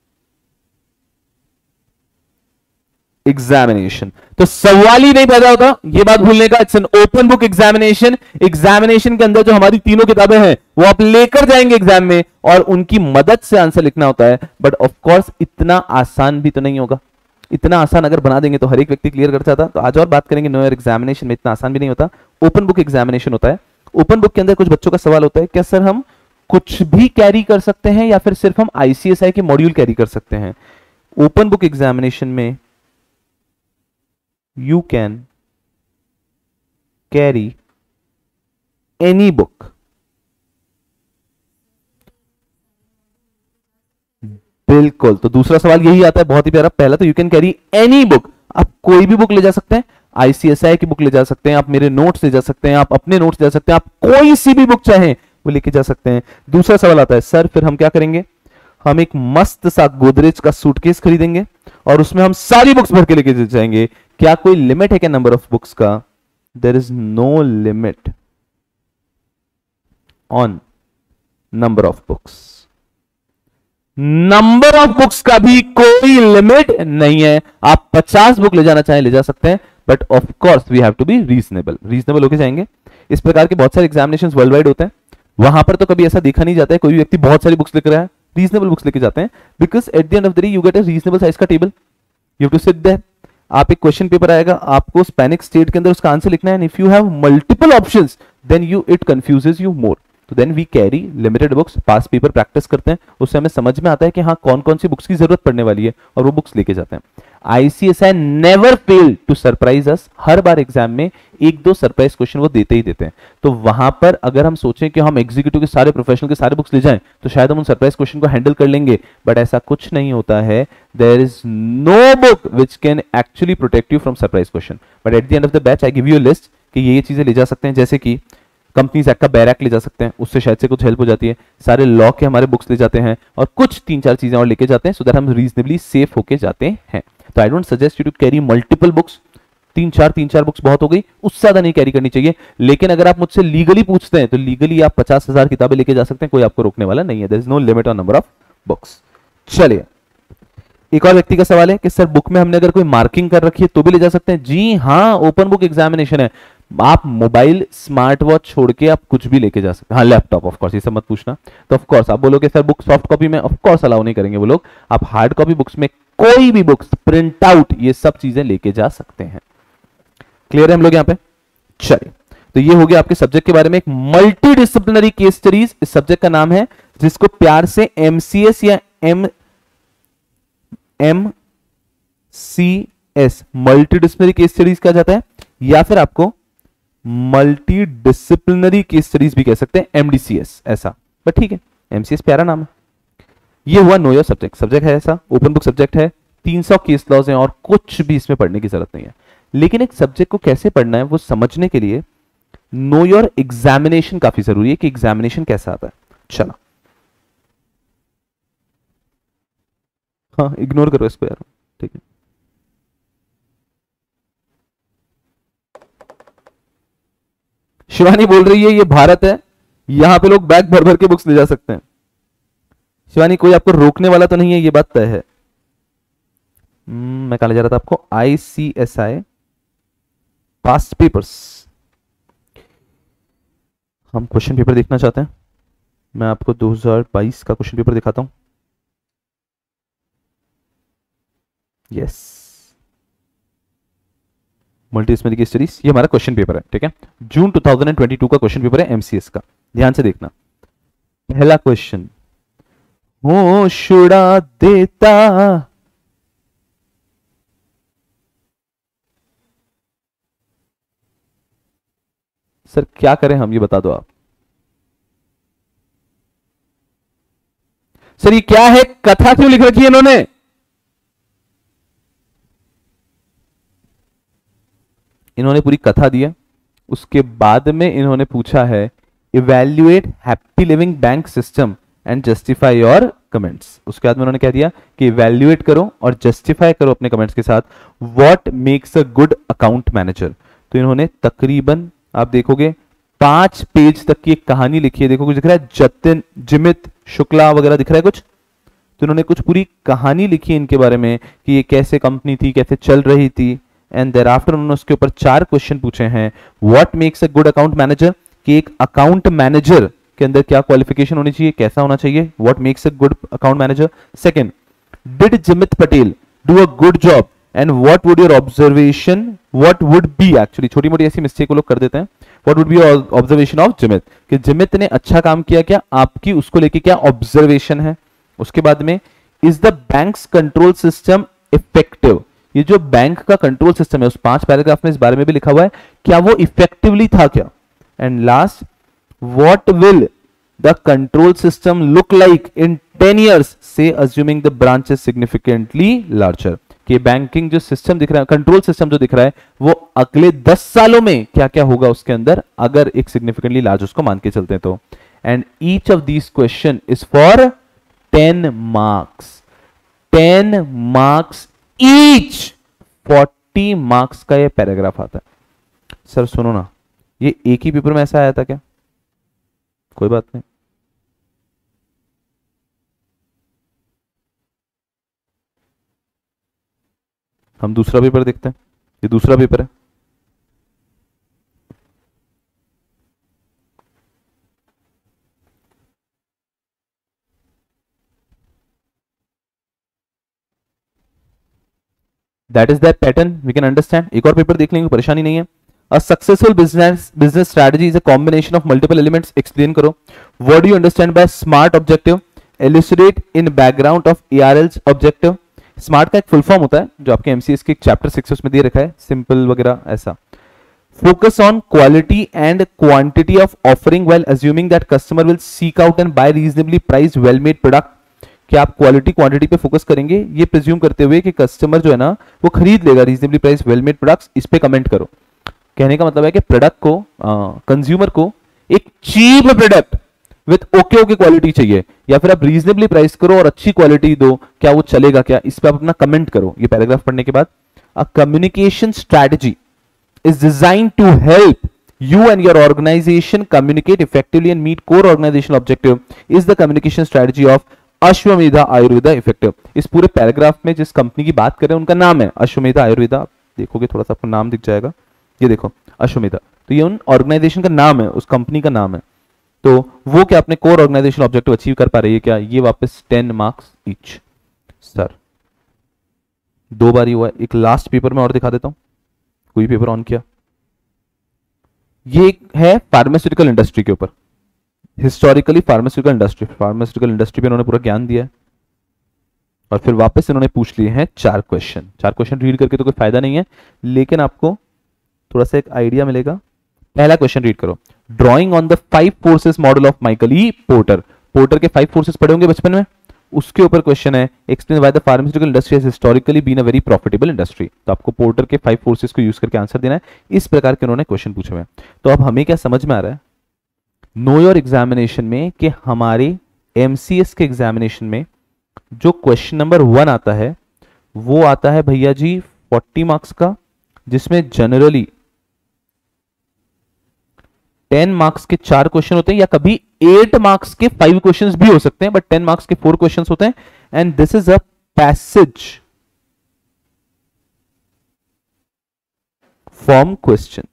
examination. तो सवाल ही नहीं पैदा होता ये बात भूलने का। It's an open book examination. Examination के अंदर जो हमारी तीनों किताबें हैं वो आप लेकर जाएंगे एग्जाम में और उनकी मदद से आंसर लिखना होता है। बट ऑफ कोर्स इतना आसान भी तो नहीं होगा। इतना आसान अगर बना देंगे तो हर एक व्यक्ति क्लियर कर जाता। तो आज और बात करेंगे नो ईयर एग्जामिनेशन में इतना आसान भी नहीं होता। ओपन बुक एग्जामिनेशन होता है। ओपन बुक के अंदर कुछ बच्चों का सवाल होता है, क्या सर हम कुछ भी कैरी कर सकते हैं या फिर सिर्फ हम आईसीएसआई के मॉड्यूल कैरी कर सकते हैं? ओपन बुक एग्जामिनेशन में you can carry any book। बिल्कुल। तो दूसरा सवाल यही आता है, बहुत ही प्यारा। पहला तो you can carry any book, आप कोई भी बुक ले जा सकते हैं। आईसीएसआई की बुक ले जा सकते हैं, आप मेरे नोट्स ले जा सकते हैं, आप अपने नोट्स ले जा सकते हैं, आप कोई सी भी बुक चाहें वो लेके जा सकते हैं। दूसरा सवाल आता है, सर फिर हम क्या करेंगे? हम एक मस्त सा गोदरेज का सूटकेस खरीदेंगे और उसमें हम सारी बुक्स भर के लेके जाएंगे। क्या कोई लिमिट है क्या नंबर ऑफ बुक्स का? There is no limit on number of books. Number of books का भी कोई लिमिट नहीं है। आप 50 बुक ले जाना चाहें ले जा सकते हैं, but of course we have to be reasonable, reasonable होके जाएंगे। इस प्रकार के बहुत सारे एग्जामिनेशन वर्ल्ड वाइड होते हैं, वहां पर तो कभी ऐसा देखा नहीं जाता है कोई भी व्यक्ति बहुत सारी बुक्स लिख रहा है, रीजनेबल बुक्स लेके जाते हैं, because at the end of the day you get a reasonable size का table, you have to sit there. आप एक क्वेश्चन पेपर आएगा, आपको स्पेनिक स्टेट के अंदर उसका आंसर लिखना है, and if you have multiple options then you it confuses you more. तो then we carry limited books, past paper practice करते हैं, उससे हमें समझ में आता है कि हाँ कौन कौन सी बुक्स की जरूरत पड़ने वाली है, और वो बुक्स लेके जाते हैं। ICSI never fail to surprise us, हर बार एग्जाम में एक दो सरप्राइज क्वेश्चन वो देते ही देते हैं। तो वहां पर अगर हम सोचें कि हम एग्जीक्यूटिव के सारे प्रोफेशनल के सारे बुक्स ले जाएं तो शायद हम उन सरप्राइज क्वेश्चन को हैंडल कर लेंगे, बट ऐसा कुछ नहीं होता है। There is no book which can actually protect you from surprise question, but at the end of the batch I give you a list कि ये चीजें ले जा सकते हैं, जैसे कि कंपनीज एक्ट का बेयर एक्ट ले जा सकते हैं, उससे शायद से कुछ हेल्प हो जाती है, सारे लॉ के हमारे बुक्स ले जाते हैं, और कुछ 3-4 चीजें और लेके जाते हैं, सो दैट हम रीजनेबली सेफ होके जाते हैं। तो I don't suggest you to carry multiple books, 3-4 books बहुत हो गई, उससे ज्यादा नहीं कैरी करनी चाहिए। लेकिन अगर आप मुझसे लीगली पूछते हैं तो लीगली आप 50,000 किताबें लेके जा सकते हैं, कोई आपको रोकने वाला नहीं है, there is no limit on number of books. चलिए, एक और व्यक्ति का सवाल है कि सर बुक में हमने अगर कोई मार्किंग कर रखी है तो भी ले जा सकते हैं? जी हाँ, ओपन बुक एग्जामिनेशन है, आप मोबाइल स्मार्ट वॉच छोड़ के आप कुछ भी लेके जा सकते हैं। हाँ, लैपटॉप ऑफ कोर्स, ये सब मत पूछना। तो ऑफ कोर्स आप बोलोगे सर बुक सॉफ्ट कॉपी में, ऑफ कोर्स अलाउ नहीं करेंगे वो लोग, आप हार्ड कॉपी बुक्स में कोई भी बुक्स, प्रिंट आउट, ये सब चीजें लेके जा सकते हैं। क्लियर है हम लोग यहां पे? चलिए, तो ये हो गया आपके सब्जेक्ट के बारे में एक मल्टी डिसिप्लिनरी केस स्टडीज, इस सब्जेक्ट का नाम है, जिसको प्यार से एमसीएस या MCS multidisciplinary case studies कहा जाता है, या फिर आपको मल्टी डिसिप्लिनरी केस स्टडीज भी कह सकते हैं, एमडीसीएस ऐसा, बट ठीक है, एमसीएस प्यारा नाम है। ये हुआ नो योर सब्जेक्ट, सब्जेक्ट है ऐसा, ओपन बुक सब्जेक्ट है, 300 केस लॉज हैं और कुछ भी इसमें पढ़ने की जरूरत नहीं है। लेकिन एक सब्जेक्ट को कैसे पढ़ना है वो समझने के लिए नो योर एग्जामिनेशन काफी जरूरी है, कि एग्जामिनेशन कैसा आता है। चलो, हाँ इग्नोर करो इसको यार, ठीक है। शिवानी बोल रही है ये भारत है, यहां पे लोग बैग भर भर के बुक्स ले जा सकते हैं। शिवानी, कोई आपको रोकने वाला तो नहीं है, ये बात तय है। मैं कहा जा रहा था आपको, आईसीएसआई पास्ट पेपर्स, हम क्वेश्चन पेपर देखना चाहते हैं। मैं आपको 2022 का क्वेश्चन पेपर दिखाता हूं। Yes, multidisciplinary case studies, ये हमारा क्वेश्चन पेपर है, ठीक है। जून 2022 का क्वेश्चन पेपर है एमसीएस का, ध्यान से देखना। पहला क्वेश्चन, होश उड़ा देता, सर क्या करें हम, ये बता दो आप। सर ये क्या है, कथा क्यों लिख रखी है इन्होंने? इन्होंने पूरी कथा दिया, उसके बाद में इन्होंने पूछा है evaluate happy living bank system and justify your comments. उसके बाद में उन्होंने कह दिया कि इवैल्यूएट करो और जस्टिफाई करो अपने कमेंट्स के साथ what makes a good account manager. तो इन्होंने तकरीबन, आप देखोगे 5 पेज तक की एक कहानी लिखी है। देखो कुछ दिख रहा है, जतिन, जिमित शुक्ला वगैरह दिख रहा है कुछ। तो इन्होंने कुछ पूरी कहानी लिखी है इनके बारे में कि ये कैसे कंपनी थी, कैसे चल रही थी, एंड देयर आफ्टर उन्होंने उसके ऊपर 4 क्वेश्चन पूछे हैं। What makes a good account manager, कि एक अकाउंट मैनेजर के अंदर क्या क्वालिफिकेशन होनी चाहिए, कैसा होना चाहिए, what makes a good account manager. Second, did Jimit Patel do a good job and what would your observation, what would be, actually छोटी मोटी ऐसी मिस्टेक वो लोग कर देते हैं, what would be your observation of Jimit, कि जिमित ने अच्छा काम किया क्या, आपकी उसको लेके क्या ऑब्जर्वेशन है। उसके बाद में, is the banks control system effective, ये जो बैंक का कंट्रोल सिस्टम है उस 5 पैराग्राफ में इस बारे में भी लिखा हुआ है, क्या वो इफेक्टिवली था क्या। And last, what will the control system look like in 10 years से assuming the branches significantly larger, कि बैंकिंग जो सिस्टम दिख रहा है, कंट्रोल सिस्टम जो दिख रहा है, वो अगले 10 सालों में क्या क्या होगा उसके अंदर, अगर एक सिग्निफिकेंटली लार्ज उसको मान के चलते हैं तो। And each of these question is for 10 marks, 10 marks each, 40 marks का ये पैराग्राफ आता है। सर सुनो ना, ये एक ही पेपर में ऐसा आया था क्या? कोई बात नहीं, हम दूसरा पेपर देखते हैं। ये दूसरा पेपर है, that is that pattern, we can understand. एक और पेपर देख लेंगे, परेशानी नहीं है। A successful business strategy is a combination of multiple elements, explain करो। What do you understand by smart objective, elucidate in background of ARLs objective. Smart का एक फुल फॉर्म होता है जो आपके एमसीएस के चैप्टर 6 उसमें दे रखा है, सिंपल वगैरह ऐसा। Focus on quality and quantity of offering while assuming that customer will seek out and buy reasonably priced well-made product। क्या आप क्वालिटी क्वांटिटी पे फोकस करेंगे, ये प्रिज्यूम करते हुए कि कस्टमर जो है ना वो खरीद लेगा reasonably price well made products, इस पे कमेंट करो। कहने का मतलब है कि प्रोडक्ट को कंज्यूमर को एक cheap product with okay okay quality चाहिए, या फिर आप रीजनेबली प्राइस करो और अच्छी क्वालिटी दो, क्या वो चलेगा क्या, इस पे आप अपना कमेंट करो। ये पैराग्राफ पढ़ने के बाद, a communication strategy is designed to help you and your organization communicate effectively and meet core organizational objective is the communication strategy of Ashwamedha Ayurveda effective. इस पूरे पैराग्राफ में जिस कंपनी की बात कर रहे हैं उनका नाम है अश्वमेधा आयुर्वेदा। आप देखोगे थोड़ा सा आपको नाम दिख जाएगा, ये देखो अश्वमेधा, तो ये उन ऑर्गेनाइजेशन का नाम है, उस कंपनी का नाम है। तो वो क्या अपने कोर ऑर्गेनाइजेशन ऑब्जेक्टिव अचीव कर पा रही है क्या, ये वापस 10 मार्क्स ईच। सर 2 बार ही हुआ है, एक लास्ट पेपर में और दिखा देता हूं, कोई पेपर ऑन किया। ये है फार्मास्यूटिकल इंडस्ट्री के ऊपर, हिस्टोरिकली फार्मास्यूटिकल इंडस्ट्री पे इन्होंने पूरा ज्ञान दिया है। और फिर वापस इन्होंने पूछ लिए हैं 4 क्वेश्चन। 4 क्वेश्चन रीड करके तो कोई फायदा नहीं है, लेकिन आपको थोड़ा सा एक आइडिया मिलेगा। पहला क्वेश्चन रीड करो, drawing on the 5 forces model of Michael E Porter. Porter के 5 फोर्सेस पढ़े होंगे बचपन में, उसके ऊपर क्वेश्चन है, explain why the pharmaceutical industry has historically been a very profitable industry. तो आपको पोर्टर के 5 फोर्सेस को यूज करके आंसर देना है। इस प्रकार के उन्होंने क्वेश्चन पूछे हुए हैं। तो अब हमें क्या समझ में आ रहा है नो योर एग्जामिनेशन में, कि हमारे एमसीएस के एग्जामिनेशन में जो क्वेश्चन नंबर 1 आता है वो आता है भैया जी 40 मार्क्स का, जिसमें जनरली 10 मार्क्स के 4 क्वेश्चन होते हैं, या कभी 8 मार्क्स के 5 क्वेश्चंस भी हो सकते हैं, बट 10 मार्क्स के 4 क्वेश्चंस होते हैं। And this is a passage form question.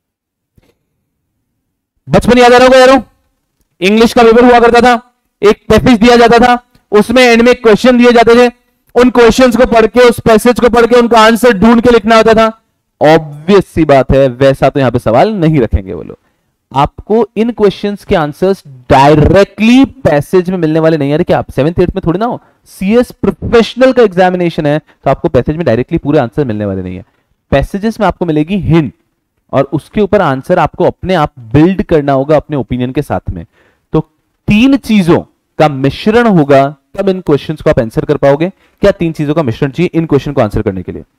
बचपन याद आ रहा होगा यारों, इंग्लिश का पेपर हुआ करता था, एक पैसेज दिया जाता था, उसमें एंड में क्वेश्चन दिए जाते थे, उन क्वेश्चंस को पढ़ के, उस पैसेज को पढ़ के उनका आंसर ढूंढ के लिखना होता था। ऑब्वियस सी बात है, वैसा तो यहां पे सवाल नहीं रखेंगे वो लोग। आपको इन क्वेश्चंस के आंसर्स डायरेक्टली पैसेज में मिलने वाले नहीं है। कि आप 7th 8th में थोड़ी ना हो, सीएस प्रोफेशनल का एग्जामिनेशन है, तो आपको पैसेज में डायरेक्टली पूरे आंसर मिलने वाले नहीं है। पैसेजेस में आपको मिलेगी हिंट, और उसके ऊपर आंसर आपको अपने आप बिल्ड करना होगा अपने ओपिनियन के साथ में। तो 3 चीजों का मिश्रण होगा, तब इन क्वेश्चंस को आप आंसर कर पाओगे। क्या 3 चीजों का मिश्रण चाहिए इन क्वेश्चन को आंसर करने के लिए?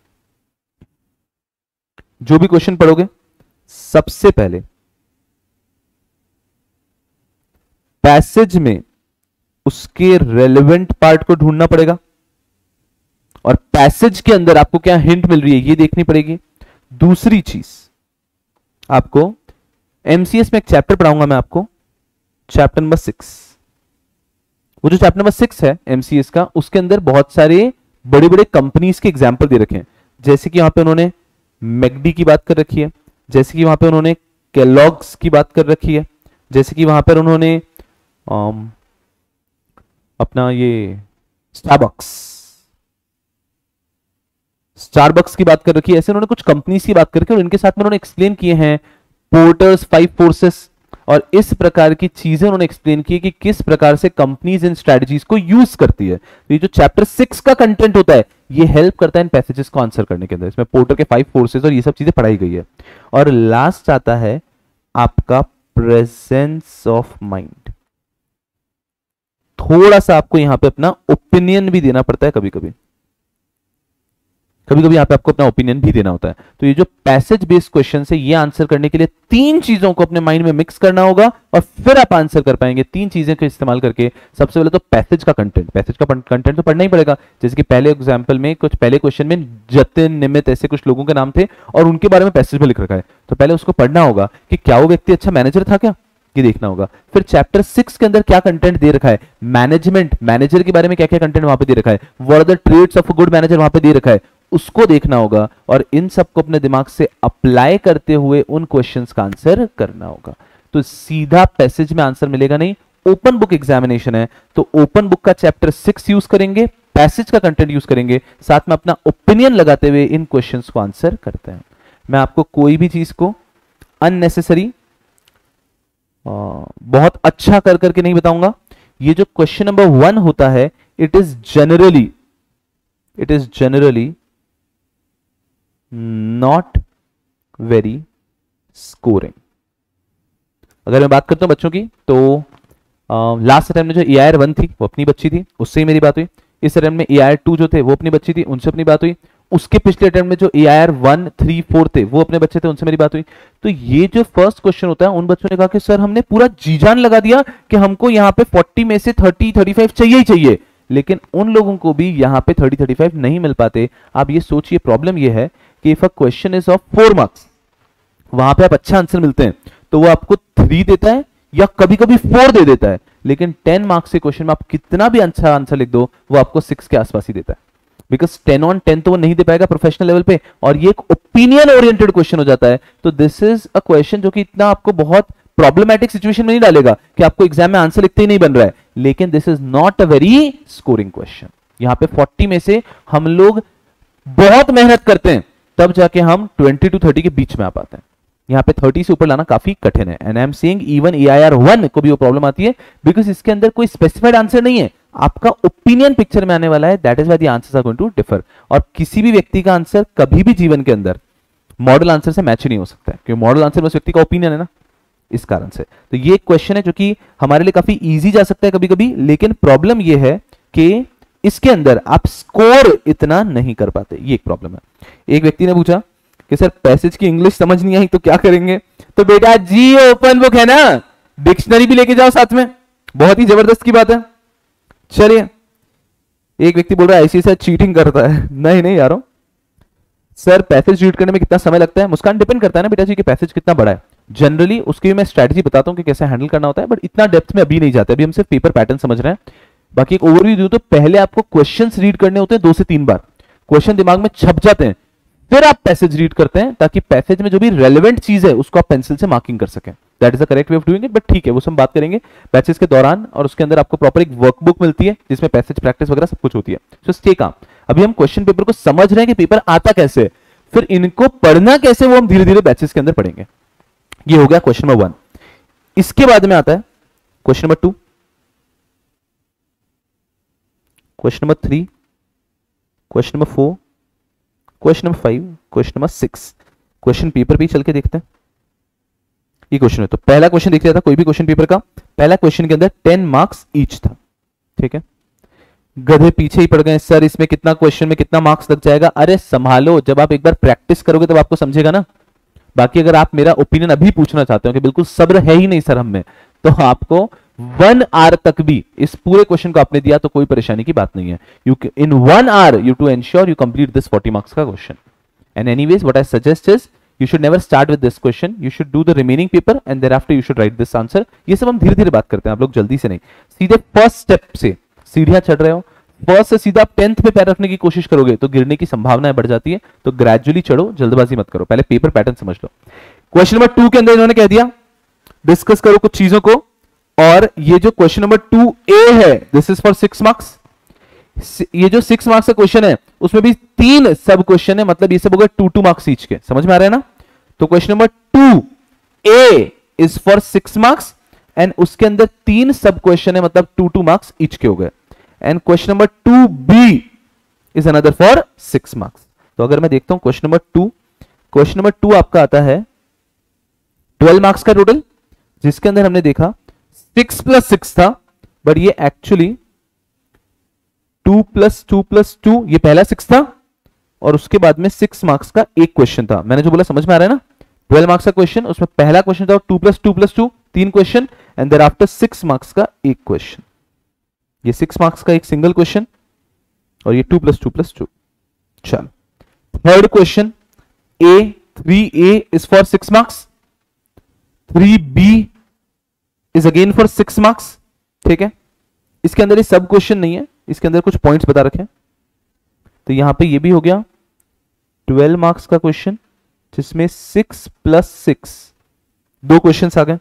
जो भी क्वेश्चन पढ़ोगे, सबसे पहले पैसेज में उसके रेलेवेंट पार्ट को ढूंढना पड़ेगा, और पैसेज के अंदर आपको क्या हिंट मिल रही है ये देखनी पड़ेगी। दूसरी चीज, आपको एमसीएस में एक चैप्टर पढ़ाऊंगा मैं आपको, चैप्टर नंबर 6। वो जो चैप्टर नंबर 6 है एमसीएस का, उसके अंदर बहुत सारे बड़े बड़े कंपनीज के एग्जाम्पल दे रखे हैं। जैसे कि यहां पे उन्होंने मैकडी की बात कर रखी है, जैसे कि वहां पे उन्होंने केलॉग्स की बात कर रखी है, जैसे कि वहां पर उन्होंने अपना ये स्टारबक्स की बात कर रखी है। ऐसे उन्होंने कुछ कंपनीज की बात करके और इनके साथ में उन्होंने एक्सप्लेन किए हैं पोर्टर्स 5 फोर्सेस, और इस प्रकार की चीजें उन्होंने एक्सप्लेन की कि किस प्रकार से कंपनीज इन स्ट्रेटजीज को यूज करती है। तो ये जो चैप्टर 6 का कंटेंट होता है, ये हेल्प करता है इन पैसेजेस को आंसर करने के अंदर। इसमें पोर्टर के 5 फोर्सेस और ये सब चीजें पढ़ाई गई है। और लास्ट आता है आपका प्रेजेंस ऑफ माइंड। थोड़ा सा आपको यहां पे अपना ओपिनियन भी देना पड़ता है, कभी कभी यहां पे आपको अपना ओपिनियन भी देना होता है। तो ये जो पैसेज बेस्ड क्वेश्चन है, ये आंसर करने के लिए 3 चीजों को अपने माइंड में मिक्स करना होगा, और फिर आप आंसर कर पाएंगे 3 चीजें को इस्तेमाल करके। सबसे पहले तो पैसेज का कंटेंट तो पढ़ना ही पड़ेगा। जैसे कि पहले एग्जाम्पल में, कुछ पहले क्वेश्चन में जतिन, निमित, ऐसे कुछ लोगों के नाम थे और उनके बारे में पैसेज में लिख रखा है, तो पहले उसको पढ़ना होगा कि क्या वो व्यक्ति अच्छा मैनेजर था क्या, ये देखना होगा। फिर चैप्टर 6 के अंदर क्या कंटेंट दे रखा है, मैनेजर के बारे में क्या क्या कंटेंट वहां पे दे रखा है, what are the traits of a good manager वहां पे दे रखा है, उसको देखना होगा। और इन सबको अपने दिमाग से अप्लाई करते हुए उन क्वेश्चंस का आंसर करना होगा। तो सीधा पैसेज में आंसर मिलेगा नहीं, ओपन बुक एग्जामिनेशन है, तो ओपन बुक का चैप्टर 6 यूज करेंगे, पैसेज का कंटेंट यूज करेंगे, साथ में अपना ओपिनियन लगाते हुए इन क्वेश्चंस को आंसर करते हैं। मैं आपको कोई भी चीज को अननेसेसरी बहुत अच्छा कर करके नहीं बताऊंगा। ये जो क्वेश्चन नंबर 1 होता है, it is generally not very scoring. अगर मैं बात करता हूं बच्चों की, तो लास्ट अटेम्प्ट में जो AIR-1 थी वो अपनी बच्ची थी, उससे ही मेरी बात हुई। इस अटेम्प्ट में AIR-2 जो थे वो अपनी बच्ची थी, उनसे अपनी बात हुई। उसके पिछले अटेम्प्ट में जो AIR-1, 3, 4 थे वो अपने बच्चे थे, उनसे मेरी बात हुई। तो ये जो फर्स्ट क्वेश्चन होता है, उन बच्चों ने कहा कि सर हमने पूरा जी जान लगा दिया कि हमको यहाँ पे 40 में से 30-35 चाहिए ही चाहिए, लेकिन उन लोगों को भी यहाँ पे 30-35 नहीं मिल पाते। आप ये सोचिए, प्रॉब्लम ये है कि if a question is of 4 marks, वहां पे आप अच्छा आंसर मिलते हैं तो वो आपको 3 देता है या कभी कभी 4 दे देता है, लेकिन 10 मार्क्स के क्वेश्चन में आप कितना भी अच्छा आंसर लिख दो वो आपको 6 के आसपास ही देता है, बिकॉज 10 on 10 तो वो नहीं दे पाएगा प्रोफेशनल लेवल पे, और ये एक ओपिनियन ओरिएंटेड क्वेश्चन हो जाता है। तो दिस इज अ क्वेश्चन जो कि इतना आपको बहुत प्रॉब्लमैटिक सिचुएशन में नहीं डालेगा कि आपको एग्जाम में आंसर लिखते ही नहीं बन रहा है, लेकिन this is not a very scoring question. यहां पे 40 में से हम लोग बहुत मेहनत करते हैं, तब जाके हम 20 to 30 के बीच में आ पाते हैं। यहाँ पे 30 से ऊपर लाना काफी कठिन है, and I am saying even AIR-1 को भी वो प्रॉब्लम आती है, बिकॉज इसके अंदर कोई स्पेसिफाइड आंसर नहीं है, आपका ओपिनियन पिक्चर में आने वाला है। That is why the answers are going to differ, और किसी भी व्यक्ति का आंसर कभी भी जीवन के अंदर मॉडल आंसर से मैच ही नहीं हो सकता है, क्योंकि मॉडल आंसर में उस व्यक्ति का ओपिनियन है ना, इस कारण से। तो ये एक क्वेश्चन है जो कि हमारे लिए काफी इजी जा सकता है कभी कभी, लेकिन प्रॉब्लम ये है कि इसके अंदर आप स्कोर इतना नहीं कर पाते, ये एक प्रॉब्लम है। एक व्यक्ति ने पूछा कि सर पैसेज की इंग्लिश समझ नहीं आई तो क्या करेंगे? तो बेटा जी ओपन बुक है ना, डिक्शनरी भी लेके जाओ साथ में, बहुत ही जबरदस्त की बात है। चलिए, एक व्यक्ति बोल रहा है ऐसी सर चीटिंग करता है। नहीं नहीं यारो, सर पैसेज रीड करने में कितना समय लगता है? मुस्कान, डिपेंड करता है ना बेटा जी कि पैसेज कितना बड़ा है। जनरली उसकी भी मैं स्ट्रैटेजी बताता हूं कि कैसे हैंडल करना होता है, बट इतना डेप्थ में अभी नहीं जाते, अभी हम सिर्फ पेपर पैटर्न समझ रहे हैं। बाकी एक ओवरव्यू दूं तो पहले आपको क्वेश्चंस रीड करने होते हैं 2 से 3 बार, क्वेश्चन दिमाग में छप जाते हैं, फिर आप पैसेज रीड करते हैं ताकि पैसेज में जो भी रेलेवेंट चीज है उसको आप पेंसिल से मार्किंग कर सकें। That is the correct way of doing it, but ठीक है वो सब हम बात करेंगे पैसेज के दौरान, और उसके अंदर आपको प्रॉपर एक वर्कबुक मिलती है जिसमें पैसेज प्रैक्टिस वगैरह सब कुछ होती है। So stay calm. अभी हम क्वेश्चन पेपर को समझ रहे हैं कि पेपर आता कैसे, फिर इनको पढ़ना कैसे वो हम धीरे धीरे बैचेस के अंदर पढ़ेंगे। ये हो गया क्वेश्चन नंबर 1। इसके बाद में आता है question number 2, question number 3, question number 4, question number 5, question number 6। Question paper पे चल के देखते हैं ये क्वेश्चन है। तो पहला क्वेश्चन देख लिया था कोई भी क्वेश्चन पेपर का, पहला क्वेश्चन के अंदर 10 मार्क्स ईच था, ठीक है। गधे पीछे ही पड़ गए, सर इसमें कितना क्वेश्चन में कितना मार्क्स लग जाएगा? अरे संभालो, जब आप एक बार प्रैक्टिस करोगे तब आपको समझेगा ना। बाकी अगर आप मेरा ओपिनियन अभी पूछना चाहते हो कि बिल्कुल सब्र है ही नहीं सर हम में, तो आपको 1 आवर तक भी इस पूरे क्वेश्चन को आपने दिया तो कोई परेशानी की बात नहीं है। You in 1 hour you to ensure you complete this 40 marks का question. And anyways what I suggest is you should never start with this question, you should do the remaining paper and thereafter you should write this answer। ये सब हम धीरे धीरे बात करते हैं, आप लोग जल्दी से नहीं, सीधे फर्स्ट स्टेप से सीढ़ियां चढ़ रहे हो, फर्स्ट से सीधा 10th पे पैर रखने की कोशिश करोगे तो गिरने की संभावना बढ़ जाती है। तो ग्रेजुअली चढ़ो, जल्दबाजी मत करो, पहले पेपर पैटर्न समझ लो। क्वेश्चन नंबर 2 के अंदर इन्होंने कह दिया डिस्कस करो कुछ चीजों को, और ये जो क्वेश्चन नंबर 2A है दिस इज फॉर 6 मार्क्स। ये जो 6 मार्क्स का क्वेश्चन है उसमें भी 3 सब क्वेश्चन है, मतलब ये सब हो गए 2-2 मार्क्स ईच के, समझ में आ रहा है ना। तो question number 2A is for 6 marks and उसके अंदर 3 सब क्वेश्चन है, मतलब 2-2 मार्क्स ईच के हो गए। And question number 2B is another for 6 marks. तो अगर मैं देखता हूं क्वेश्चन नंबर 2, क्वेश्चन नंबर 2 आपका आता है 12 मार्क्स का टोटल, जिसके अंदर हमने देखा 6 + 6 था, बट ये एक्चुअली 2 + 2 + 2, ये पहला 6 था और उसके बाद में 6 मार्क्स का एक क्वेश्चन था। मैंने जो बोला समझ में आ रहा है ना, 12 मार्क्स का क्वेश्चन, उसमें पहला क्वेश्चन था 2 + 2 + 2, 3 question, and thereafter 6 marks का एक क्वेश्चन। ये 6 मार्क्स का एक सिंगल क्वेश्चन और ये 2 + 2 + 2। चलो third question A, 3A is for 6 marks, 3B is again for 6 marks, ठीक है। इसके अंदर ये सब क्वेश्चन नहीं है, इसके अंदर कुछ पॉइंट्स बता रखे हैं। तो यहां पे ये भी हो गया 12 मार्क्स का क्वेश्चन, जिसमें 6 + 6 2 क्वेश्चंस आ गए।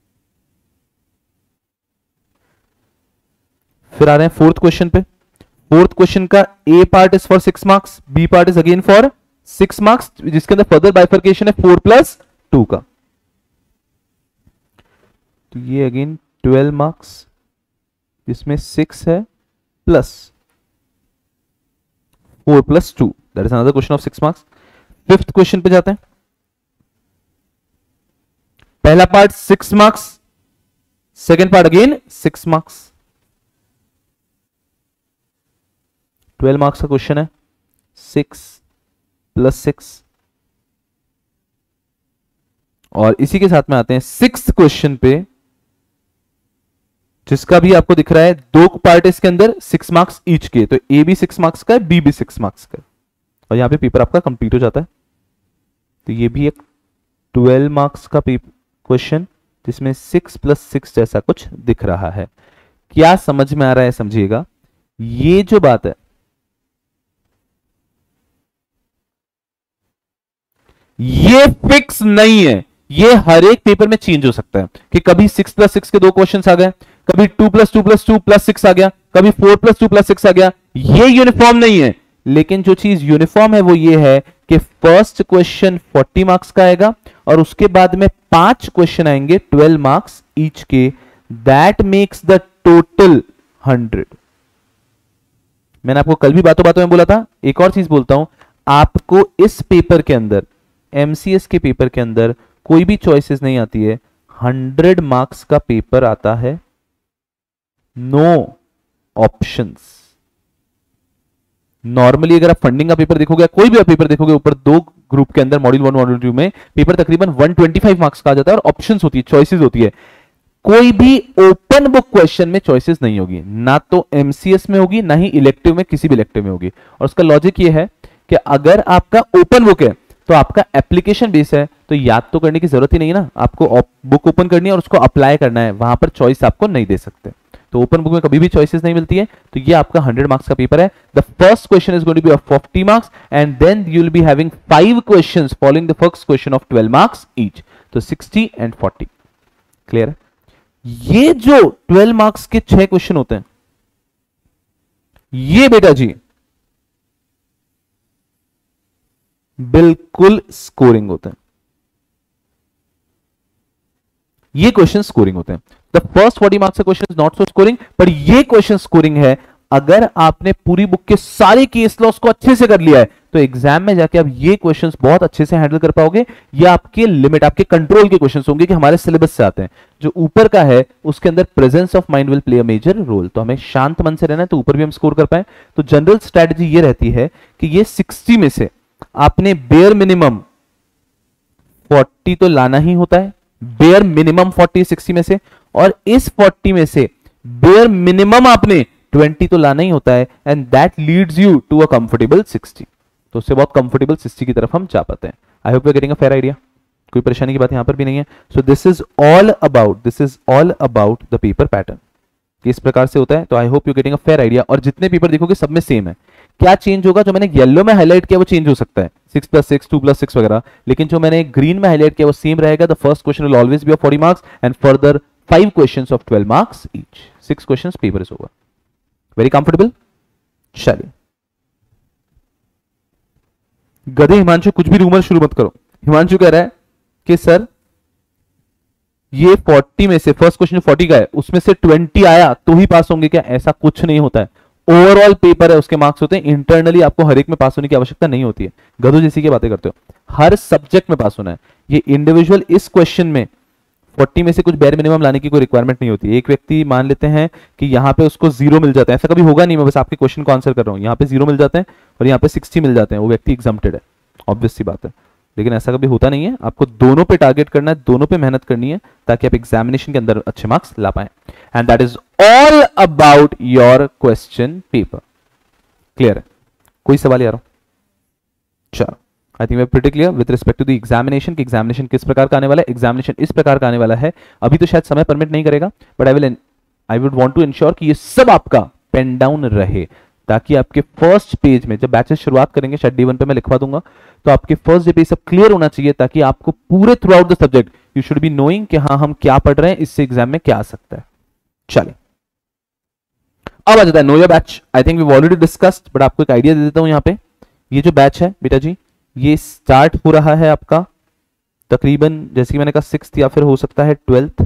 फिर आ रहे हैं फोर्थ क्वेश्चन पे। फोर्थ क्वेश्चन का A part is for 6 marks, B part is again for 6 marks, जिसके अंदर फर्दर बाइफर्केशन है 4+2 का। तो ये अगेन 12 मार्क्स, इसमें 6 है plus 4+2, that is another question of 6 marks. Fifth question पे जाते हैं। पहला part 6 marks, second part again 6 marks. 12 marks का क्वेश्चन है, 6 + 6। और इसी के साथ में आते हैं सिक्स्थ क्वेश्चन पे, जिसका भी आपको दिख रहा है 2 पार्ट इसके अंदर 6 मार्क्स ईच के, तो ए भी 6 मार्क्स का है, बी भी 6 मार्क्स का है, और यहां पे पेपर आपका कंप्लीट हो जाता है। तो ये भी एक 12 मार्क्स का क्वेश्चन, जिसमें 6 + 6 जैसा कुछ दिख रहा है। क्या समझ में आ रहा है समझिएगा। ये जो बात है, ये फिक्स नहीं है, ये हर एक पेपर में चेंज हो सकता है कि कभी 6 + 6 के 2 क्वेश्चंस आ गए, कभी 2 + 2 + 2 + 6 आ गया, कभी 4 + 2 + 6 आ गया। ये यूनिफॉर्म नहीं है, लेकिन जो चीज यूनिफॉर्म है वो ये है कि फर्स्ट क्वेश्चन 40 मार्क्स का आएगा और उसके बाद में 5 क्वेश्चन आएंगे 12 मार्क्स ईच के। That makes the total 100। मैंने आपको कल भी बातों बातों में बोला था, एक और चीज बोलता हूं, आपको इस पेपर के अंदर, एमसीएस के पेपर के अंदर कोई भी चॉइसेस नहीं आती है, 100 मार्क्स का पेपर आता है, नो ऑप्शंस। नॉर्मली अगर आप फंडिंग का पेपर देखोगे, कोई भी आप पेपर देखोगे, ऊपर 2 ग्रुप के अंदर मॉड्यूल 1 मॉड्यूल 2 में पेपर तकरीबन 125 मार्क्स का आ जाता है और ऑप्शंस होती है, चॉइसेस होती है। कोई भी ओपन बुक क्वेश्चन में चॉइसेस नहीं होगी, ना तो एमसीएस में होगी, ना ही इलेक्टिव में, किसी भी इलेक्टिव में होगी। और उसका लॉजिक ये है कि अगर आपका ओपन बुक है तो आपका एप्लीकेशन बेस है, तो याद तो करने की जरूरत ही नहीं है ना, आपको बुक ओपन करनी है और उसको अप्लाई करना है, वहां पर चॉइस आपको नहीं दे सकते। तो ओपन बुक में कभी भी चॉइसेस नहीं मिलती है। तो ये आपका 100 मार्क्स का पेपर है। The first question is going to be of 40 marks and then you will be having 5 questions following the first question of 12 marks each, तो 60 एंड 40। क्लियर है। ये जो 12 मार्क्स के 6 क्वेश्चन होते हैं, ये बेटा जी बिल्कुल स्कोरिंग होते हैं, ये क्वेश्चन स्कोरिंग होते हैं। द फर्स्ट 40 मार्क्स का question is not so scoring, पर ये क्वेश्चन स्कोरिंग है अगर आपने पूरी बुक के सारे केस लॉस को अच्छे से कर लिया है, तो एग्जाम में जाके आप ये क्वेश्चंस बहुत अच्छे से हैंडल कर पाओगे। ये आपके लिमिट, आपके कंट्रोल के क्वेश्चंस होंगे कि हमारे सिलेबस से आते हैं। जो ऊपर का है उसके अंदर presence of mind will play a major role, तो हमें शांत मन से रहना है, तो ऊपर भी हम स्कोर कर पाए। तो जनरल स्ट्रेटजी ये रहती है कि ये 60 में से आपने बेयर मिनिमम 40 तो लाना ही होता है, बेयर मिनिमम 40 60 में से, और इस 40 में से बेयर मिनिमम आपने 20 तो लाना ही होता है, and that leads you to a comfortable 60। तो उससे बहुत कंफर्टेबल 60 की तरफ हम जा पाते हैं। I hope you are getting a fair idea, कोई परेशानी की बात यहां पर भी नहीं है। So this is all about the paper pattern, इस प्रकार से होता है। तो I hope you getting a fair idea. और जितने पेपर देखोगे सब में सेम है। क्या चेंज होगा, जो मैंने येलो में हाईलाइट किया वो चेंज हो सकता है, 6 + 6 2 + 6 वगैरह, लेकिन जो मैंने ग्रीन में हाईलाइट किया वो सेम रहेगा। The first question will always be of 40 marks and further 5 questions of 12 marks each. 6 questions, paper is over. Very comfortable. चलिए, गधे हिमांशु कुछ भी रूमर शुरू मत करो। हिमांशु कह रहा है कि सर ये 40 में से फर्स्ट क्वेश्चन 40 का है, उसमें से 20 आया तो ही पास होंगे क्या? ऐसा कुछ नहीं होता है। ओवरऑल पेपर है, उसके मार्क्स होते हैं। इंटरनली आपको हर एक में पास होने की आवश्यकता नहीं होती है। गधो जैसी की बातें करते हो, हर सब्जेक्ट में पास होना है। ये इंडिविजुअल इस क्वेश्चन में 40 में से कुछ बेयर मिनिमम लाने की कोई रिक्वायरमेंट नहीं होती है। एक व्यक्ति मान लेते हैं कि यहाँ पे उसको 0 मिल जाता है, ऐसा कभी होगा नहीं, मैं बस आपके क्वेश्चन को आंसर कर रहा हूँ। यहाँ पे 0 मिल जाते हैं और यहाँ पे 60 मिल जाते हैं, वो व्यक्ति एग्जम्प्टेड है, ऑब्वियस सी बात है। लेकिन ऐसा कभी होता नहीं है। आपको दोनों पे टारगेट करना है, दोनों पे मेहनत करनी है, ताकि आप एग्जामिनेशन के अंदर अच्छे मार्क्स ला पाए। And that is all about your question paper. Clear है? कोई सवाल यार? चलो, I think we are pretty clear with respect to the examination कि एग्जामिनेशन किस प्रकार का आने वाला है। एग्जामिनेशन इस प्रकार का आने वाला है, अभी तो शायद समय परमिट नहीं करेगा, but I would want to ensure कि ये सब आपका पेन डाउन रहे, ताकि आपके फर्स्ट पेज में जब बैचेस शुरुआत करेंगे, शायद D1 पे मैं लिखवा दूंगा, तो आपके फर्स्ट डे पे सब क्लियर होना चाहिए, ताकि आपको पूरे throughout the subject you should be knowing कि हाँ हम क्या पढ़ रहे हैं, इससे एग्जाम में क्या आ सकता है। चलिए, अब आ जाता है know your batch. I think we already discussed, but आपको एक आइडिया दे देता हूं यहाँ पे। ये जो बैच है बेटा जी, ये स्टार्ट हो रहा है आपका तकरीबन, जैसे कि मैंने कहा 6 या फिर हो सकता है 12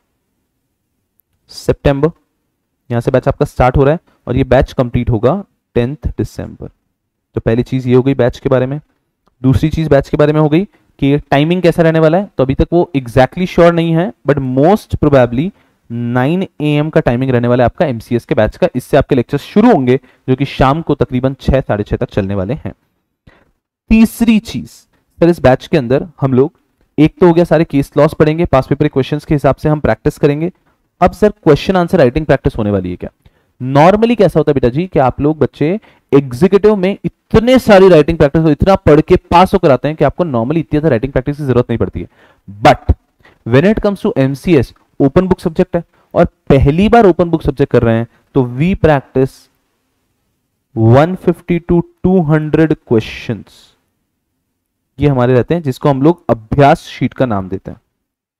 सितंबर, यहां से बैच आपका स्टार्ट हो रहा है और ये बैच कंप्लीट होगा 10 दिसंबर। तो पहली चीज ये हो गई बैच के बारे में। दूसरी चीज बैच के बारे में हो गई कि टाइमिंग कैसा रहने वाला है, तो अभी तक वो एग्जैक्टली श्योर नहीं है, बट मोस्ट प्रोबेबली 9 AM का टाइमिंग रहने वाला है आपका एमसीएस के बैच का। इससे आपके लेक्चर्स शुरू होंगे जो कि शाम को तकरीबन 6 साढ़े 6 तक चलने वाले हैं। तीसरी चीज सर, इस बैच के अंदर हम लोग, एक तो हो गया सारे केस लॉस पढ़ेंगे, पास पेपर क्वेश्चंस के हिसाब से हम प्रैक्टिस करेंगे। अब sir question answer writing practice होने वाली है क्या? नॉर्मली कैसा होता है बेटा जी कि आप लोग बच्चे एग्जीक्यूटिव में इतने सारी राइटिंग प्रैक्टिस हो, इतना पढ़ के पास होकर आते हैं कि आपको नॉर्मली इतनी ज्यादा राइटिंग प्रैक्टिस की जरूरत नहीं पड़ती है। But when it comes to MCS, open book subject है और पहली बार ओपन बुक सब्जेक्ट कर रहे हैं, तो वी प्रैक्टिस 150 to 200 क्वेश्चंस, ये हमारे रहते हैं, जिसको हम लोग अभ्यास शीट का नाम देते हैं।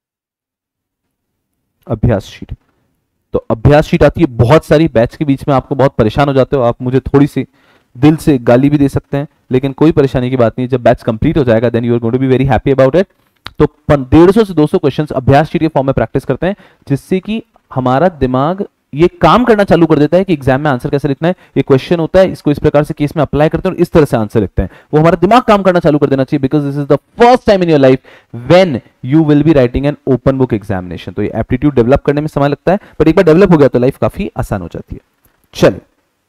अभ्यास शीट, तो अभ्यास शीट आती है बहुत सारी, बैच के बीच में आपको बहुत परेशान हो जाते हो, आप मुझे थोड़ी सी दिल से गाली भी दे सकते हैं, लेकिन कोई परेशानी की बात नहीं है। जब बैच कंप्लीट हो जाएगा then you are going to be very happy about it. तो 150 से 200 क्वेश्चंस अभ्यास शीट के फॉर्म में प्रैक्टिस करते हैं, जिससे कि हमारा दिमाग ये काम करना चालू कर देता है कि एग्जाम में आंसर कैसे लिखना है, ये क्वेश्चन होता है, इसको इस प्रकार से केस में अप्लाई करते हैं और इस तरह से आंसर लिखते हैं। वो हमारा दिमाग काम करना चालू कर देना चाहिए, because this is the first time in your life when you will be writing an open book examination. तो ये एप्टीट्यूड डेवलप करने में समय लगता है, बट एक बार डेवलप हो गया तो लाइफ काफी आसान हो जाती है। चलिए,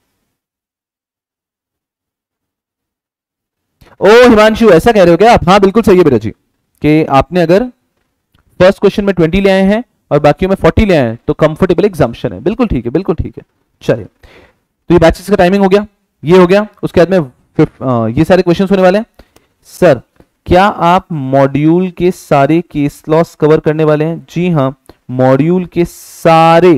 ओ हिमांशु ऐसा कह रहे हो क्या आप? हाँ बिल्कुल सही है बेटा जी, कि आपने अगर फर्स्ट क्वेश्चन में 20 ले आए हैं और बाकी में 40 ले आए हैं तो कंफर्टेबल एग्जाम्पशन है। बिल्कुल ठीक है, बिल्कुल ठीक है। चलिए, तो ये बैचेस का टाइमिंग हो गया, ये हो गया। उसके बाद में ये सारे क्वेश्चंस होने वाले हैं। सर क्या आप मॉड्यूल के सारे केस लॉस कवर करने वाले हैं? जी हाँ, मॉड्यूल के सारे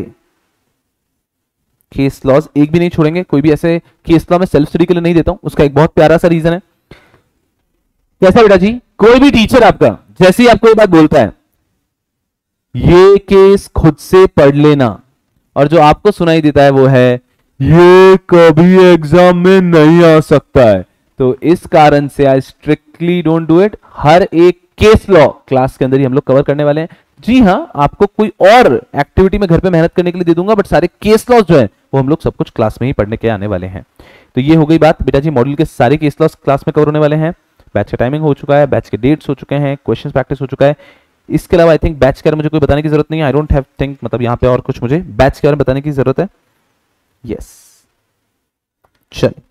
केस लॉस एक भी नहीं छोड़ेंगे। कोई भी ऐसे केस लॉ मैं सेल्फ स्टडी के लिए नहीं देता हूं, उसका एक बहुत प्यारा सा रीजन है। कैसा बेटा जी, कोई भी टीचर आपका जैसे ही आपको ये बात बोलता है ये केस खुद से पढ़ लेना, और जो आपको सुनाई देता है वो है ये कभी एग्जाम में नहीं आ सकता है, तो इस कारण से I strictly don't do it. हर एक केस लॉ क्लास के अंदर ही हम लोग कवर करने वाले हैं। जी हाँ, आपको कोई और एक्टिविटी में घर पे मेहनत करने के लिए दे दूंगा, बट सारे केस लॉस जो है वो हम लोग सब कुछ क्लास में ही पढ़ने के आने वाले हैं। तो ये हो गई बात बेटा जी, मॉड्यूल के सारे केस लॉस क्लास में कवर होने वाले हैं। बैच का टाइमिंग हो चुका है, बैच के डेट्स हो चुके हैं, क्वेश्चन प्रैक्टिस हो चुका है। इसके अलावा आई थिंक बैच के बारे में मुझे कोई बताने की जरूरत नहीं है। आई डोंट हैव थिंक, मतलब यहाँ पे और कुछ मुझे बैच के बारे में बताने की जरूरत है। यस, चलिए,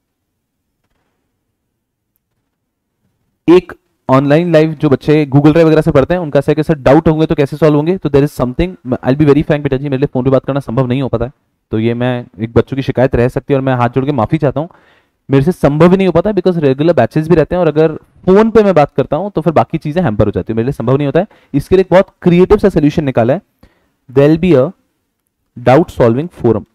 एक ऑनलाइन लाइव जो बच्चे गूगल ड्राइव वगैरह से पढ़ते हैं उनका ऐसा है कि सर डाउट होंगे तो कैसे सॉल्व होंगे, तो there is something, I will be very frank बेटा जी, मेरे लिए फोन पे बात करना संभव नहीं हो पाता है, तो ये मैं एक बच्चों की शिकायत रह सकती है और मैं हाथ जोड़ के माफी चाहता हूँ। मेरे से संभव ही नहीं हो पाता बिकॉज रेगुलर बैचेस भी रहते हैं, और अगर फोन पे मैं बात करता हूं तो फिर बाकी चीजें हैम्पर हो जाती है, मेरे लिए संभव नहीं होता है। इसके लिए एक बहुत क्रिएटिव सा सोल्यूशन निकाला है, there will be a doubt solving forum.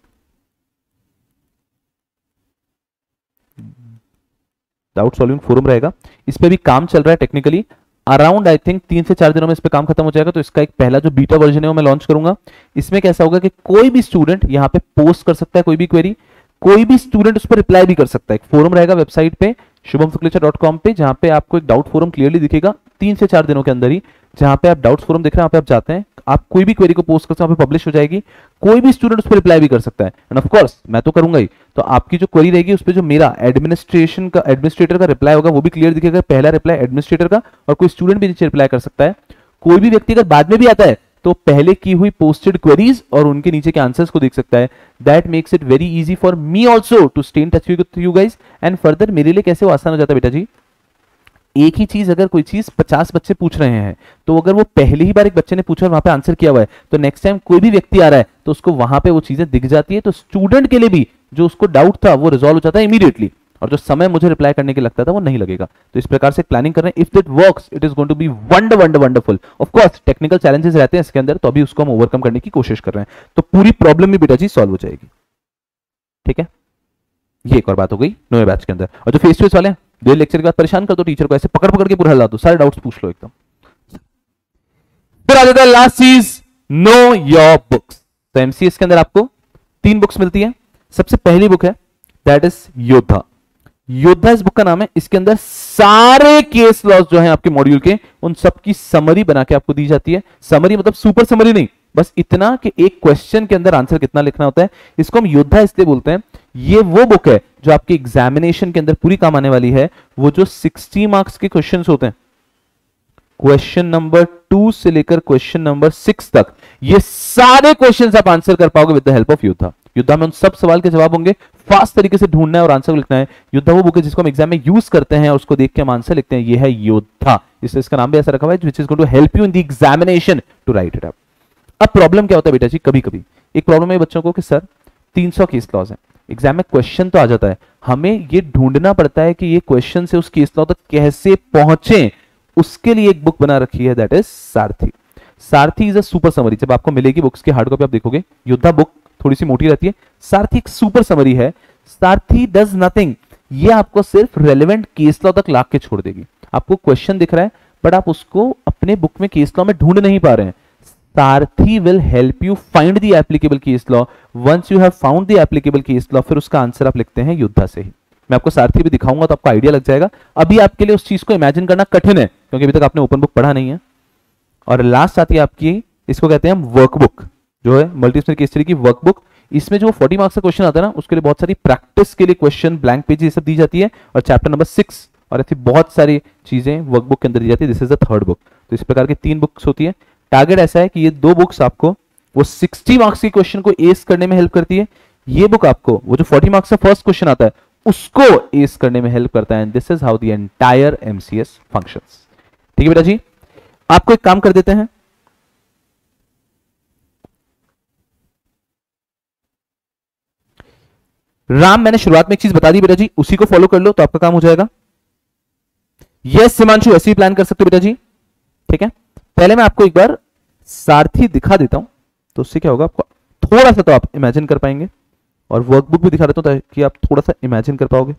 Doubt solving forum रहेगा, इस पे भी काम चल रहा है टेक्निकली। अराउंड आई थिंक 3 से 4 दिनों में इस पे काम खत्म हो जाएगा, तो इसका एक पहला जो बीटा वर्जन है वो मैं लॉन्च करूंगा। इसमें कैसा होगा कि कोई भी स्टूडेंट यहाँ पे पोस्ट कर सकता है कोई भी क्वेरी, कोई भी स्टूडेंट उस पर रिप्लाई भी कर सकता है। एक फोरम रहेगा वेबसाइट पे shubhamsuklechha.com पे, जहां पे आपको एक डाउट फोरम क्लियरली दिखेगा 3 से 4 दिनों के अंदर ही। जहां पे आप डाउट्स फोरम देख रहे हैं, वहां पे आप जाते हैं, आप कोई भी क्वेरी को पोस्ट करते हैं, वहां पे पब्लिश हो जाएगी, कोई भी स्टूडेंट उस पर रिप्लाई भी कर सकता है। एंड ऑफ कोर्स मैं तो करूंगा ही, तो आपकी जो क्वेरी रहेगी उस पर जो मेरा एडमिनिस्ट्रेटर का रिप्लाई होगा वो भी क्लियर दिखेगा, पहला रिप्लाई एडमिनिस्ट्रेटर का, और कोई स्टूडेंट भी नीचे रिप्लाई कर सकता है। कोई भी व्यक्ति अगर बाद में भी आता है तो पहले की हुई पोस्टेड क्वेरीज और उनके नीचे के आंसर्स को देख सकता है। That makes it very easy for me also to stay in touch with you guys. And further मेरे लिए कैसे वो आसान हो जाता है बेटा जी, एक ही चीज अगर कोई चीज 50 बच्चे पूछ रहे हैं, तो अगर वो पहली ही बार एक बच्चे ने पूछा और वहां पे आंसर किया हुआ है, तो नेक्स्ट टाइम कोई भी व्यक्ति आ रहा है तो उसको वहां पे वो चीजें दिख जाती है, तो स्टूडेंट के लिए भी जो उसको डाउट था वो रिजॉल्व हो जाता है इमीडिएटली, और जो समय मुझे रिप्लाई करने के लगता था वो नहीं लगेगा। तो इस प्रकार से प्लानिंग कर रहे हैं। If that works it is going to be wonderful. Of course technical challenges रहते हैं इसके अंदर, तो अभी उसको हम ओवरकम करने की कोशिश कर रहे हैं, तो पूरी प्रॉब्लम भी बेटा जी सॉल्व हो जाएगी। ठीक है, ये एक और बात हो गई नए बैच के अंदर। और जो फेस टू फेस वाले हैं, 2 लेक्चर के बाद परेशान कर दो टीचर को, ऐसे पकड़ पकड़ के पूरा हिला दो, सारे डाउट्स पूछ लो एकदम। फिर आ जाता है लास्ट चीज, नो योर बुक्स। तो एमसीएस के अंदर आपको 3 बुक्स मिलती है, सबसे पहली बुक है दैट इज योद्धा। योद्धा इस बुक का नाम है। इसके अंदर सारे केस लॉज जो हैं आपके मॉड्यूल के, उन सब की समरी बना के आपको दी जाती है। समरी मतलब सुपर समरी नहीं, बस इतना कि एक क्वेश्चन के अंदर आंसर कितना लिखना होता है। इसको हम योद्धा इसलिए बोलते हैं। ये वो बुक है जो आपके एग्जामिनेशन के अंदर पूरी काम आने वाली है। वो जो 60 मार्क्स के क्वेश्चंस होते हैं, क्वेश्चन नंबर 2 से लेकर क्वेश्चन नंबर 6 तक, ये सारे क्वेश्चंस आप आंसर कर पाओगे विद द हेल्प ऑफ योद्धा। योद्धा में उन सब सवाल के जवाब होंगे, फास्ट तरीके से ढूंढना है और आंसर लिखना है। योद्धा वो बुक है जिसको हम एग्जाम में यूज करते हैं और उसको देख के हम आंसर लिखते हैं। ये है योद्धा, इसलिए इसका नाम भी ऐसा रखा हुआ है, which is going to help you in the examination to write it up. अब प्रॉब्लम क्या होता है बेटा जी, कभी कभी एक प्रॉब्लम है बच्चों को कि सर 300 केस लॉज है, एग्जाम में क्वेश्चन तो आ जाता है, हमें ये ढूंढना पड़ता है कि ये क्वेश्चन से उस केस लॉ तक कैसे पहुंचे। उसके लिए एक बुक बना रखी है that is Sarathi. Sarathi is a super summary. जब आपको मिलेगी बुक्स की हार्ड कॉपी आप देखोगे, योद्धा बुक थोड़ी सी मोटी रहती है, सारथी एक सुपर समरी है। सारथी डज नथिंग, ये आपको सिर्फ रेलेवेंट केस लॉ तक ला के छोड़ देगी। आपको क्वेश्चन दिख रहा है बट आप उसको अपने बुक में केस लॉ में ढूंढ नहीं पा रहे हैं। Sarathi will help you find the applicable case law. Once you have found the applicable case law, फिर उसका आंसर आप लिखते हैं योद्धा से ही। मैं आपको सारथी भी दिखाऊंगा तो आपको आइडिया लग जाएगा। अभी आपके लिए उस चीज को इमेजिन करना कठिन है क्योंकि अभी तक आपने ओपन बुक पढ़ा नहीं है। और लास्ट आती है आपकी, इसको कहते हैं हम वर्कबुक, जो है मल्टीपल केस स्टडी की वर्कबुक। इसमें जो 40 मार्क्स का क्वेश्चन आता है ना, उसके लिए बहुत सारी प्रैक्टिस के लिए क्वेश्चन, ब्लैंक पेज ये सब दी जाती है। और चैप्टर नंबर 6 और ऐसी बहुत सारी चीजें वर्कबुक के अंदर दी जाती है। This is the third book. तो इस प्रकार की 3 बुक्स होती है। टारगेट ऐसा है कि ये 2 बुक्स आपको वो 60 मार्क्स के क्वेश्चन को एस करने में हेल्प करती है। ये बुक आपको वो जो 40 मार्क्स का फर्स्ट क्वेश्चन आता है उसको एस करने में हेल्प करता है। And this is how the entire MCS functions. ठीक है बेटा जी, आपको एक काम कर देते हैं, राम मैंने शुरुआत में एक चीज बता दी बेटा जी, उसी को फॉलो कर लो तो आपका काम हो जाएगा। यस हिमांशु, ऐसे ही प्लान कर सकते हो बेटा जी। ठीक है, पहले मैं आपको एक बार सारथी दिखा देता हूं, तो उससे क्या होगा, आपको थोड़ा सा तो आप इमेजिन कर पाएंगे। और वर्कबुक भी दिखा देता हूं ताकि आप थोड़ा सा इमेजिन कर पाओगे।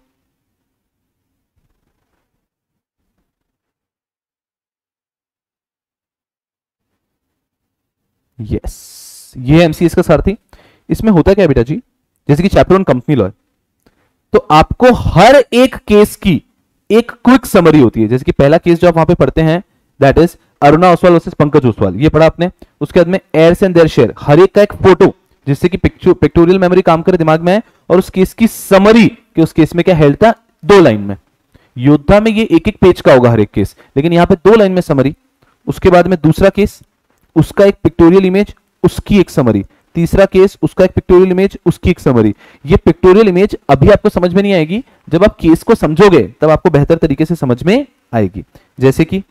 यस, ये एमसीएस का सारथी। इसमें होता क्या है बेटा जी, जैसे कि चैप्टर 1 कंपनी लॉ है, तो आपको हर एक केस की एक क्विक समरी होती है। जैसे कि पहला केस जो आप वहां पे पढ़ते हैं that is Aruna Oswal versus Pankaj Oswal, ये पढ़ा आपने। उसके बाद में एयर्स एंड देयर शेयर, हर एक का एक फोटो जिससे कि पिक्टोरियल मेमोरी काम करे दिमाग में है, और उस केस की समरी कि उस केस में क्या हेल्ड था 2 लाइन में। योद्धा में ये एक एक पेज का होगा हर एक केस, लेकिन यहां पे 2 लाइन में समरी। उसके बाद में दूसरा केस, उसका एक पिक्टोरियल इमेज, उसकी एक समरी। तीसरा केस, उसका एक पिक्टोरियल इमेज, उसकी एक समरी। ये पिक्टोरियल इमेज अभी आपको समझ में नहीं आएगी, जब आप केस को समझोगे तब आपको बेहतर तरीके से समझ में आएगी। जैसे कि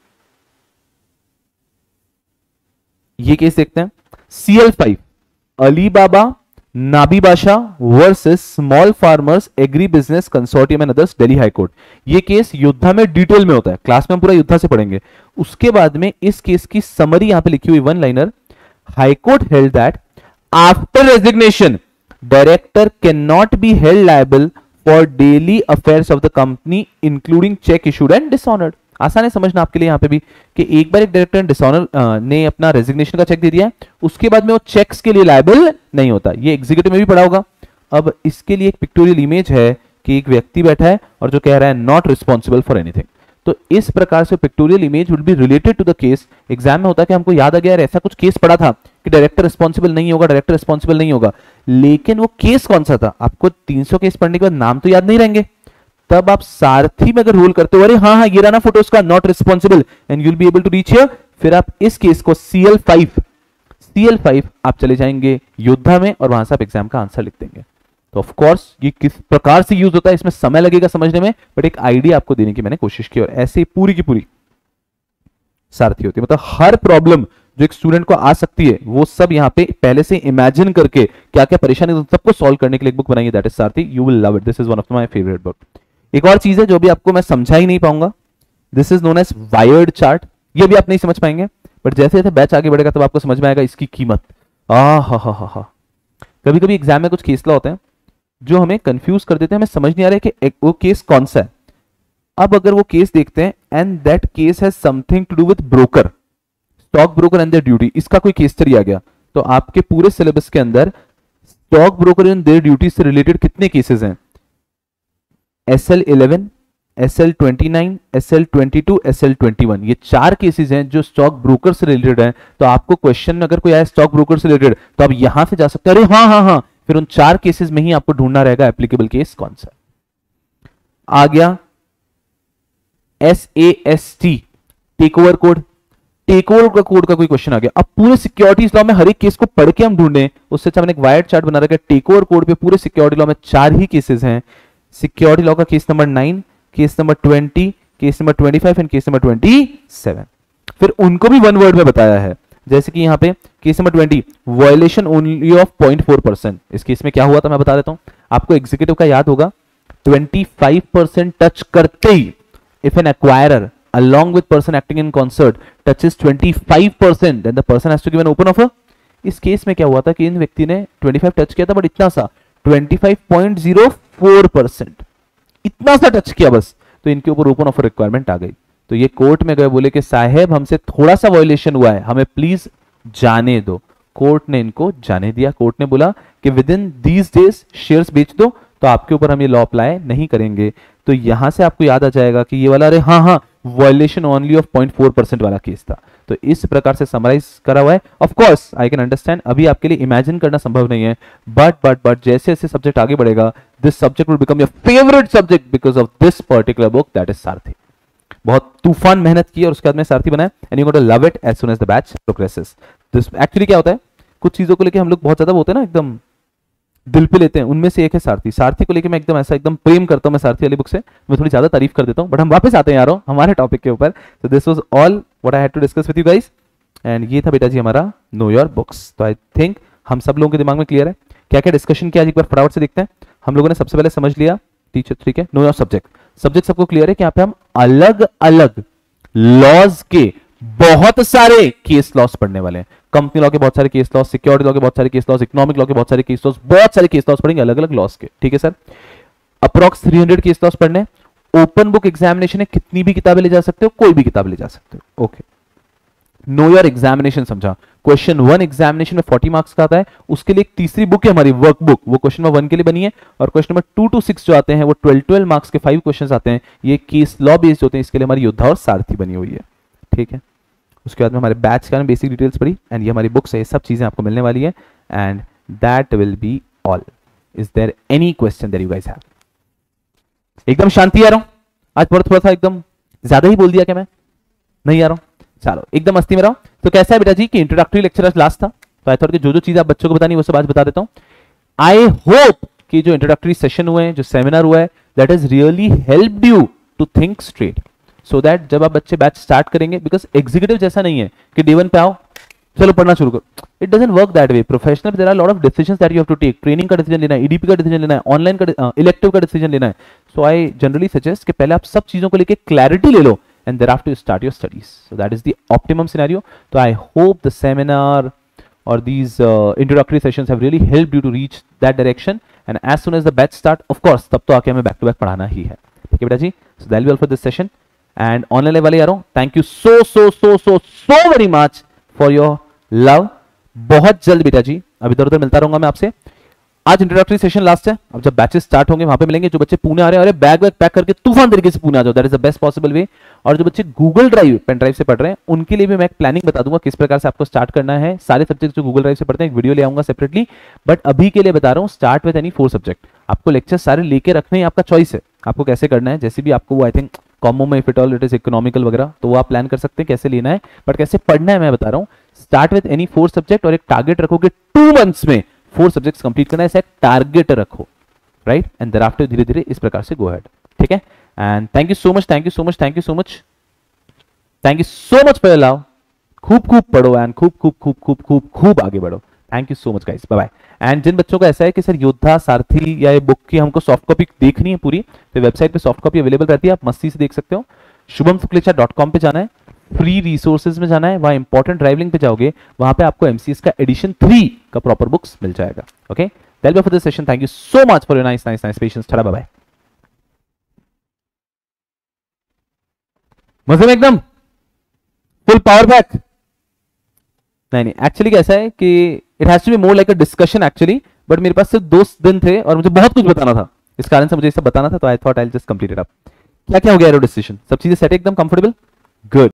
ये केस देखते हैं, CL5 Alibaba Nabi Badshah versus small farmers agri business consortium and others, Delhi high court. ये केस योद्धा में डिटेल में होता है, क्लास में हम पूरा योद्धा से पढ़ेंगे। उसके बाद में इस केस की समरी यहां पे लिखी हुई 1 liner, high court held that after resignation director can not be held liable for daily affairs of the company including cheque issued and dishonoured. आसान है समझना आपके लिए यहां पे भी कि एक बार एक डायरेक्टर डिसऑनर ने अपना रेजिग्नेशन का चेक दे दिया है, उसके बाद में वो चेक्स के लिए लायबल नहीं होता। ये एग्जीक्यूटिव में भी पढ़ा होगा। अब इसके लिए एक पिक्टोरियल इमेज है कि एक व्यक्ति बैठा है और जो कह रहा है नॉट रिस्पॉन्सिबल फॉर एनीथिंग। तो इस प्रकार से pictorial image will be related to the case. Exam में होता है कि हमको याद आ गया ऐसा कुछ केस पढ़ा था कि डायरेक्टर रिस्पॉन्सिबल नहीं होगा, डायरेक्टर रिस्पॉन्सिबल नहीं होगा, लेकिन वो केस कौन सा था आपको 300 केस पढ़ने के बाद नाम तो याद नहीं रहेंगे। तब आप सारथी में अगर रोल करते हो, अरे हाँ हाँ ये रहा ना फोटो उसका, not responsible, and you will be able to reach here. फिर आप इस केस को CL5 आप चले जाएंगे योद्धा में और वहां से आप एग्जाम का आंसर लिख देंगे। तो ऑफ कोर्स ये किस प्रकार से यूज होता है इसमें समय लगेगा समझने में, बट एक आइडिया आपको देने की मैंने कोशिश की। और ऐसे पूरी की पूरी सारथी होती है, मतलब हर प्रॉब्लम जो एक स्टूडेंट को आ सकती है वो सब यहाँ पे पहले से इमेजिन करके क्या क्या परेशानी है सबको सॉल्व करने के लिए एक बुक बनाई है, that is Sarathi. You will love it, this is one of my favourite book. एक और चीज है जो भी आपको मैं समझा ही नहीं पाऊंगा, this is known as wired chart. ये भी आप नहीं समझ पाएंगे, बट जैसे जैसे बैच आगे बढ़ेगा तब आपको समझ में आएगा इसकी कीमत। कभी कभी एग्जाम में कुछ केस लॉ होते हैं जो हमें कंफ्यूज कर देते हैं, हमें समझ नहीं आ रहा है कि वो केस कौन सा है। अब अगर वो केस देखते हैं and that case has something to do with broker, stock broker and their duty, इसका कोई केस स्टडी आ गया, तो आपके पूरे सिलेबस के अंदर stock broker in their duty से रिलेटेड कितने केसेस हैं? SL11, SL29, SL22, SL21, ये 4 केसेस हैं जो स्टॉक ब्रोकर से रिलेटेड हैं। तो आपको क्वेश्चन में अगर कोई आया स्टॉक ब्रोकर से रिलेटेड, तो आप यहां से जा सकते हैं, अरे हाँ हाँ हाँ, फिर उन 4 केसेस में ही आपको ढूंढना रहेगा एप्लीकेबल केस कौन सा। आ गया SAST, take over code. Take over का कोड का कोई क्वेश्चन आ गया, अब पूरे सिक्योरिटीज लॉ में हर एक केस को पढ़ के हम ढूंढें, उससे अच्छा मैंने एक वायर्ड चार्ट बना रखा है। टेक ओवर कोड पे पूरे सिक्योरिटी लॉ में 4 ही केसेस हैं। सिक्योरिटी लॉ का case number 9, case number 20, case number 25 and case number 27। फिर उनको भी वन वर्ड में बताया है, जैसे कि यहाँ पे case number 20, violation only of 0.4%। इस केस में क्या हुआ था मैं बता देता हूं आपको। एग्जीक्यूटिव का याद होगा, 25% टच करते ही, if an acquirer along with person acting in concert touches 25%, then the person has to give an open offer। इस केस में क्या हुआ था कि इन व्यक्ति ने 25 टच किया था, बट इतना सा 25.04%, इतना सा टच किया बस, तो इनके ऊपर ओपन ऑफर रिक्वायरमेंट आ गई। तो ये कोर्ट में गए, बोले कि साहब हमसे थोड़ा सा वायलेशन हुआ है, हमें प्लीज जाने दो। कोर्ट ने इनको जाने दिया। कोर्ट ने बोला कि within these days shares बेच दो, तो आपके ऊपर हम ये लॉ अप्लाई नहीं करेंगे। तो यहां से आपको याद आ जाएगा कि ये वाला, अरे हाँ हाँ, वायलेशन ओनली ऑफ 0.4% वाला केस था। तो इस प्रकार से समराइज करा हुआ है। Of course I can understand, अभी आपके लिए इमेजिन करना संभव नहीं है, बट जैसे जैसे सब्जेक्ट आगे बढ़ेगा, this subject will become your favourite subject because of this particular book, that is Sarathi. बहुत तूफान मेहनत की और उसके बाद में सारथी बनाया, and you got to love it as soon as the batch progresses. This actually क्या होता है, कुछ चीजों को लेके हम लोग बहुत ज्यादा होते हैं ना, एकदम दिल पे लेते हैं, उनमें से एक है सारथी। सारथी को लेके मैं एकदम ऐसा एकदम प्रेम करता हूं मैं सारथी वाली बुक से, मैं थोड़ी ज्यादा तारीफ कर देता हूं। बट हम वापस आते हैं यारों हमारे टॉपिक के ऊपर। तो this was all what I had to discuss with you guys, and ये था बेटा जी हमारा नो योर बुक्स। तो आई थिंक हम सब लोगों के दिमाग में क्लियर है क्या क्या डिस्कशन किया, एक बार फटाफट से देखते हैं। हम लोगों ने सबसे पहले समझ लिया टीचर, ठीक है, नो योर सब्जेक्ट। सब्जेक्ट सबको क्लियर है कि यहाँ पे हम अलग अलग लॉज के बहुत सारे केस लॉस पढ़ने वाले हैं। कंपनी लॉ के बहुत सारे केस लॉस, सिक्योरिटी लॉ के बहुत सारे केस लॉस, इकोनॉमिक लॉ के बहुत सारे केस लॉस, बहुत सारे केस लॉस पढ़ेंगे अलग अलग लॉस के, ठीक है सर। अप्रॉक्स 300 केस लॉस पढ़ने। ओपन बुक एग्जामिनेशन है, कितनी भी किताबें ले जा सकते हो, कोई भी किताब ले जा सकते हो, ओके। नो योर एग्जामिनेशन समझा, क्वेश्चन 1 एग्जामिनेशन में 40 मार्क्स का आता है, उसके लिए एक तीसरी बुक है हमारी वर्कबुक, वो क्वेश्चन नंबर 1 के लिए बनी है। और क्वेश्चन नंबर 2 to 6 जो आते हैं वो 12 मार्क्स के 5 क्वेश्चन आते हैं, ये केस लॉ बेस्ड होते हैं। इसके लिए हमारी योद्धा और सारथी बनी हुई है, ठीक है। उसके बाद में हमारे बैच का बेसिक डिटेल्स पढ़ी, एंड ये हमारी बुक्स है, ये सब चीजें आपको मिलने वाली है, and that will be all. Is there any question that you guys have? एकदम शांति आ रहा हूं आज, थोड़ा सा एकदम ज्यादा ही बोल दिया क्या मैं? नहीं आ रहा हूं, चलो एकदम मस्ती में रहो। तो कैसा है बेटा जी कि इंट्रोडक्टरी लेक्चर आज लास्ट था, तो आई थॉट कि जो चीज आप बच्चों को बतानी वो सब आज बता देता हूं। आई होप कि जो इंट्रोडक्टरी सेशन हुए हैं, जो सेमिनार हुआ है, that is really helped you to think straight, so that जब आप बच्चे बैच स्टार्ट करेंगे, बिकॉज एग्जीक्यूटिव जैसा नहीं है कि डे 1 पे आओ चलो पढ़ना शुरू करो, it doesn't work that way. Professional there are lot of decisions that you have to take. Training का डिसीजन लेना है, ईडीपी का डिसीजन लेना है, ऑनलाइन का इलेक्टिव का डिसीजन लेना है। सो आई जनरली सजेस्ट कि पहले आप सब चीजों को लेके क्लैरिटी ले लो, and thereafter you start your studies. So that is the optimum scenario. So I hope the seminar or these introductory sessions have really helped you to reach that direction. And as soon as the batch start, of course, तब तो आके हमें back to back पढ़ाना ही है, ठीक है बेटा जी। So that will be all for this session. And online वाले यारों, thank you so very much for your love. बहुत जल्द बेटा जी, अब इधर उधर मिलता रहूंगा मैं आपसे। आज इंट्रोडक्टरी सेशन लास्ट है, अब जब बैचेस स्टार्ट होंगे वहां पे मिलेंगे। जो बच्चे पुणे आ रहे हैं, अरे बैग वैग पैक करके तूफान तरीके से पुणे आ जाओ, that is the best possible way. और जो बच्चे गूगल ड्राइव पेन ड्राइव से पढ़ रहे हैं, उनके लिए भी मैं एक प्लानिंग बता दूंगा किस प्रकार से आपको स्टार्ट करना है। सारे सब्जेक्ट जो गूगल ड्राइव से पढ़ते हैं एक वीडियो ले आऊंगा सेपरेटली, बट अभी के लिए बता रहा हूँ स्टार्ट विद एनी 4 सब्जेक्ट। आपको लेक्चर सारे लेके रखने हैं, आपका चॉइस है आपको कैसे करना है। जैसे भी आपको वो आई थिंक कॉमो में if it all it is economical वगैरह, तो वो आप प्लान कर सकते हैं कैसे लेना है, बट कैसे पढ़ना है मैं बता रहा हूँ। स्टार्ट विद एनी 4 सब्जेक्ट और एक टारगेट रखोगे 2 मंथ्स में 4 सब्जेक्ट्स कंप्लीट करना है, ऐसा एक टारगेट रखो, राइट। एंड देयरआफ्टर धीरे धीरे इस प्रकार से गो अहेड, ठीक है। And thank you so much, thank you so much, thank you so much, thank you so much for your love. खूब खूब पढ़ो एंड खूब खूब खूब खूब खूब खूब आगे बढ़ो। Thank you so much guys, bye bye. And जिन बच्चों को ऐसा है कि सर योद्धा सारथी या ये बुक की हमको सॉफ्ट कॉपी देखनी है पूरी, तो वेबसाइट पे सॉफ्ट कॉपी अवेलेबल रहती है, आप मस्ती से देख सकते हो। shubhamsukhlecha.com पे जाना है, फ्री रिसोर्सेज में जाना है, वहां इंपॉर्टेंट ड्राइव लिंक पे जाओगे, वहां पे आपको एमसीएस का एडिशन 3 का प्रॉपर बुक्स मिल जाएगा, okay. That will be for this session. Thank you so much for your nice patience. Tata bye bye. मजे में एकदम फुल पावर बैक। नहीं एक्चुअली कैसा है कि it has to be more like a discussion actually, but मेरे पास सिर्फ 2 दिन थे और मुझे बहुत कुछ बताना था, इस कारण से मुझे ये सब बताना था, तो I thought I just complete it up. क्या क्या हो गया एरो डिस्कशन, सब चीजें सेट एकदम कंफर्टेबल, गुड।